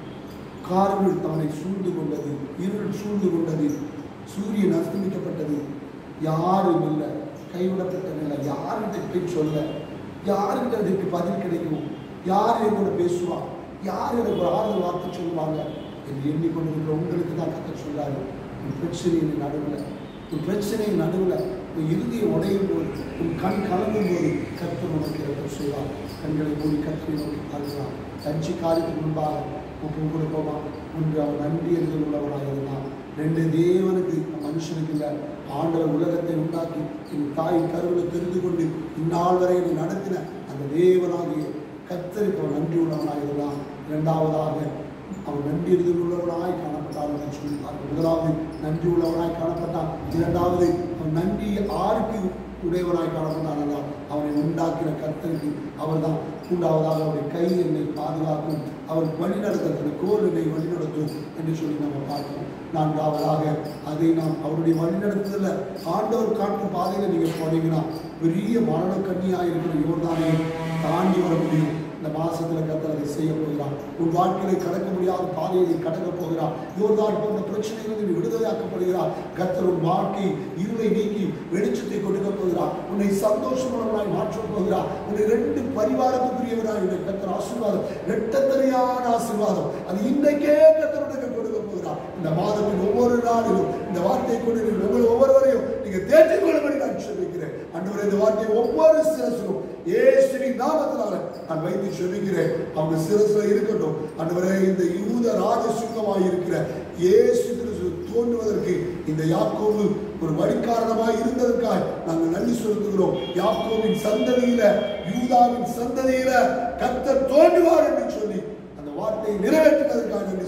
கார்கள் தன்னை சூழ்ந்து கொண்டது, இருள் சூழ்ந்து கொண்டது, சூரியன் அஸ்தமிக்கப்பட்டது, யாரும் இல்லை, கைவிடப்பட்ட நிலை. யார்கிட்ட போய் சொல்ல, யார்கிட்ட அதுக்கு பதில் கிடைக்கும், யார் என்னோட பேசுவா, யார் எனக்கு ஒரு ஆறுதல் வார்த்தை சொல்லுவாங்க என்று எண்ணிக்கொண்டிருக்கிற உங்களுக்கு தான் கர்த்தர் சொல்றாரு, உன் பிரச்சனையின் நடுவில், உன் பிரச்சனையின் நடுவில் உன் இறுதியை உடையும் போது, உன் கண் கலங்கும் போது கர்த்தர் உனக்கு இறக்க செய்வார். கண்களை மூடி கர்த்தரை நோக்கி பார்க்கலாம். 5 காரியத்துக்கு முன்பாக ஒப்பு கொடுப்போமா? ஒன்று, அவன் நன்றி என்று உள்ளவனாக இருந்தான். 2, தேவனுக்கு மனுஷனுக்கு இல்லை, ஆண்டவர் உலகத்தை உண்டாக்கி என் தாய் கருவில் தெரிந்து கொண்டு இந்நாள் வரை என்னை நடத்தின அந்த தேவனாகிய கர்த்தருக்கு அவன் நன்றி உள்ளவனாக இருந்தான். 2வதாக அவன் நன்றி உள்ளவனாய் காணப்பட்டான் என்று சொல்லி பார்க்க. 1வது நன்றி உள்ளவனாய் காணப்பட்டான். 2வது அவன் நன்றி யாருக்கு உடையவனாய் காணப்பட்டான் என்றால் அவனை உண்டாக்கின கர்த்தருக்கு அவர் தான். 3வதாக அவருடைய கை என்னை பாதுகாக்கும், அவர் வழிநடத்த கோல் என்னை வழிநடத்தும் என்று சொல்லி நம்ம பார்க்கிறோம். 4வதாக அதை நாம் அவருடைய வழிநடத்துதல ஆண்டவர் காட்டும் பாதையில் நீங்கள் போனீங்கன்னா பெரிய மரண கண்ணியாக இருக்கிற யோர்தானை தாண்டி வர முடியும். இந்த மாசத்தில் கர்த்தர் அதை செய்ய போகிறார். உன் வாழ்க்கையை கடக்க முடியாத பாதையை கடக்க போகிறார். யோர்தான் போன்ற பிரச்சனைகளில் விடுதலையாக்கப்படுகிறார். கர்த்தர் உன் வாழ்க்கை இருளை நீக்கி வெளிச்சத்தை கொடுக்க போகிறார். உன்னை சந்தோஷமானவனாய் மாற்றப் போகிறார். உன்னை 2 பரிவாரத்துக்குரியவராய் உன்னை கர்த்தர் ஆசீர்வாதம், இரட்டத்தனையான ஆசீர்வாதம் அது இன்றைக்கே கர்த்தருடைய கொடுக்க போகிறார். இந்த மாதத்தின் ஒவ்வொரு நாளிலும் இந்த வார்த்தை கொண்டு உங்கள் ஒவ்வொருவரையும் நீங்க தேற்றிக் கொள்ளும்படி நான் சொல்லிக்கிறேன். ஆண்டவரே, இந்த வார்த்தை ஒவ்வொரு சிரசிலும் இயேசுவின் நாமத்தினால நான் வைத்து சொல்லுகிறேன். அவங்க சிரசுல இருக்கட்டும். ஆண்டவரே, இந்த யூத ராஜசுங்கமாய் இருக்கிற இயேசு கிறிஸ்து தோன்றுவதற்கு இந்த யாக்கோபு ஒரு வழிகாரணமாய் இருந்ததற்காக நாங்கள் நன்றி செலுத்துகிறோம். யாக்கோபின் சந்ததியில, யூதாவின் சந்ததியில கர்த்தர் தோன்றுவார் என்று சொல்லி அந்த வார்த்தையை நிறைவேற்றுவதற்காக நன்றி செலுத்துகிறோம்.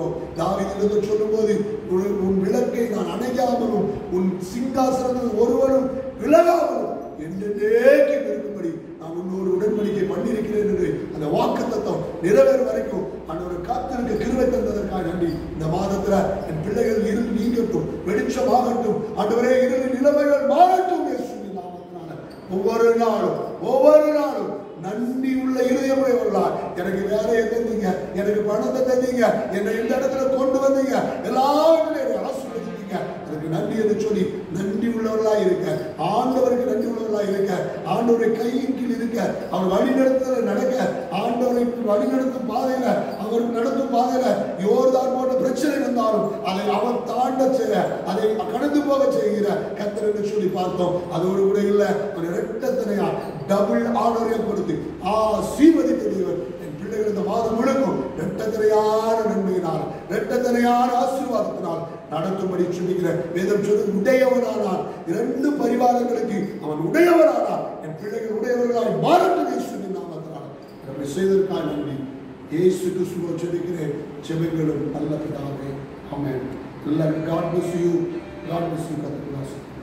பார்க்கிறோம். தாவீது சொல்லும் போது, உன் விளக்கை நான் அணையாமலும் உன் சிங்காசனத்தில் ஒருவரும் விலகாமலும் என்றென்றைக்கும் இருக்கும்படி நான் உன்னோடு உடன்படிக்கை பண்ணியிருக்கிறேன் என்று அந்த வாக்குத்தத்தம் நிறைவேறும் வரைக்கும் ஆண்டவர் காத்திருக்க கிருபை தந்ததற்காக நன்றி. இந்த மாதத்துல என் பிள்ளைகள் இருள் நீங்கட்டும், வெளிச்சமாகட்டும். ஆண்டவரே, இருளின் நிலைமைகள் மாறட்டும். இயேசுவின் நாமத்தினால ஒவ்வொரு நாளும் நன்றி உள்ள இருதயமுடையவர்களா, எனக்கு வேலையை தந்தீங்க, எனக்கு பணத்தை தந்தீங்க, என்னை இந்த இடத்துல கொண்டு வந்தீங்க, எல்லாவற்றையும் ஆசீர்வதித்தீங்க, அதுக்கு நன்றி என்று சொல்லி நன்றி உள்ளவர்களா இருக்க, ஆண்டவருக்கு நன்றி உள்ளவர்களா இருக்க, ஆண்டவரை கையின் கீழ் இருக்க, அவர் வழி நடத்துதல நடக்க, ஆண்டவரை வழி நடத்தும் பாதையில, அவருக்கு நடத்தும் பாதையில யோர்தான் போன்ற பிரச்சனை வந்தாலும் அதை அவர் தாண்ட செய்ய, அதை கடந்து போக செய்கிற கர்த்தர் என்று சொல்லி பார்த்தோம். அதோடு கூட இல்ல, ஒரு இரட்டத்தனையா டபுள் ஆனரையும் கொடுத்து ஆசீர்வதித்த தேவன் என் பிள்ளைகள் இந்த மாதம் முழுக்கும் இரட்டத்தனையான நன்மையினால், இரட்டத்தனையான ஆசீர்வாதத்தினால் நடத்தும்படி சொல்லுகிற வேதம் சொல்லி உடையவனானான். 2 பரிவாரங்களுக்கு அவன் உடையவனானான். என் பிள்ளைகள் உடையவர்களாய் மாறட்டும் இயேசுவின் நாமத்தினால். நம்மை செய்ததற்காக நன்றி. இயேசு கிறிஸ்துவை சொல்லுகிறேன். ஜெபங்களும் நல்ல பிதாவே. ஆமென். God bless you. God bless you.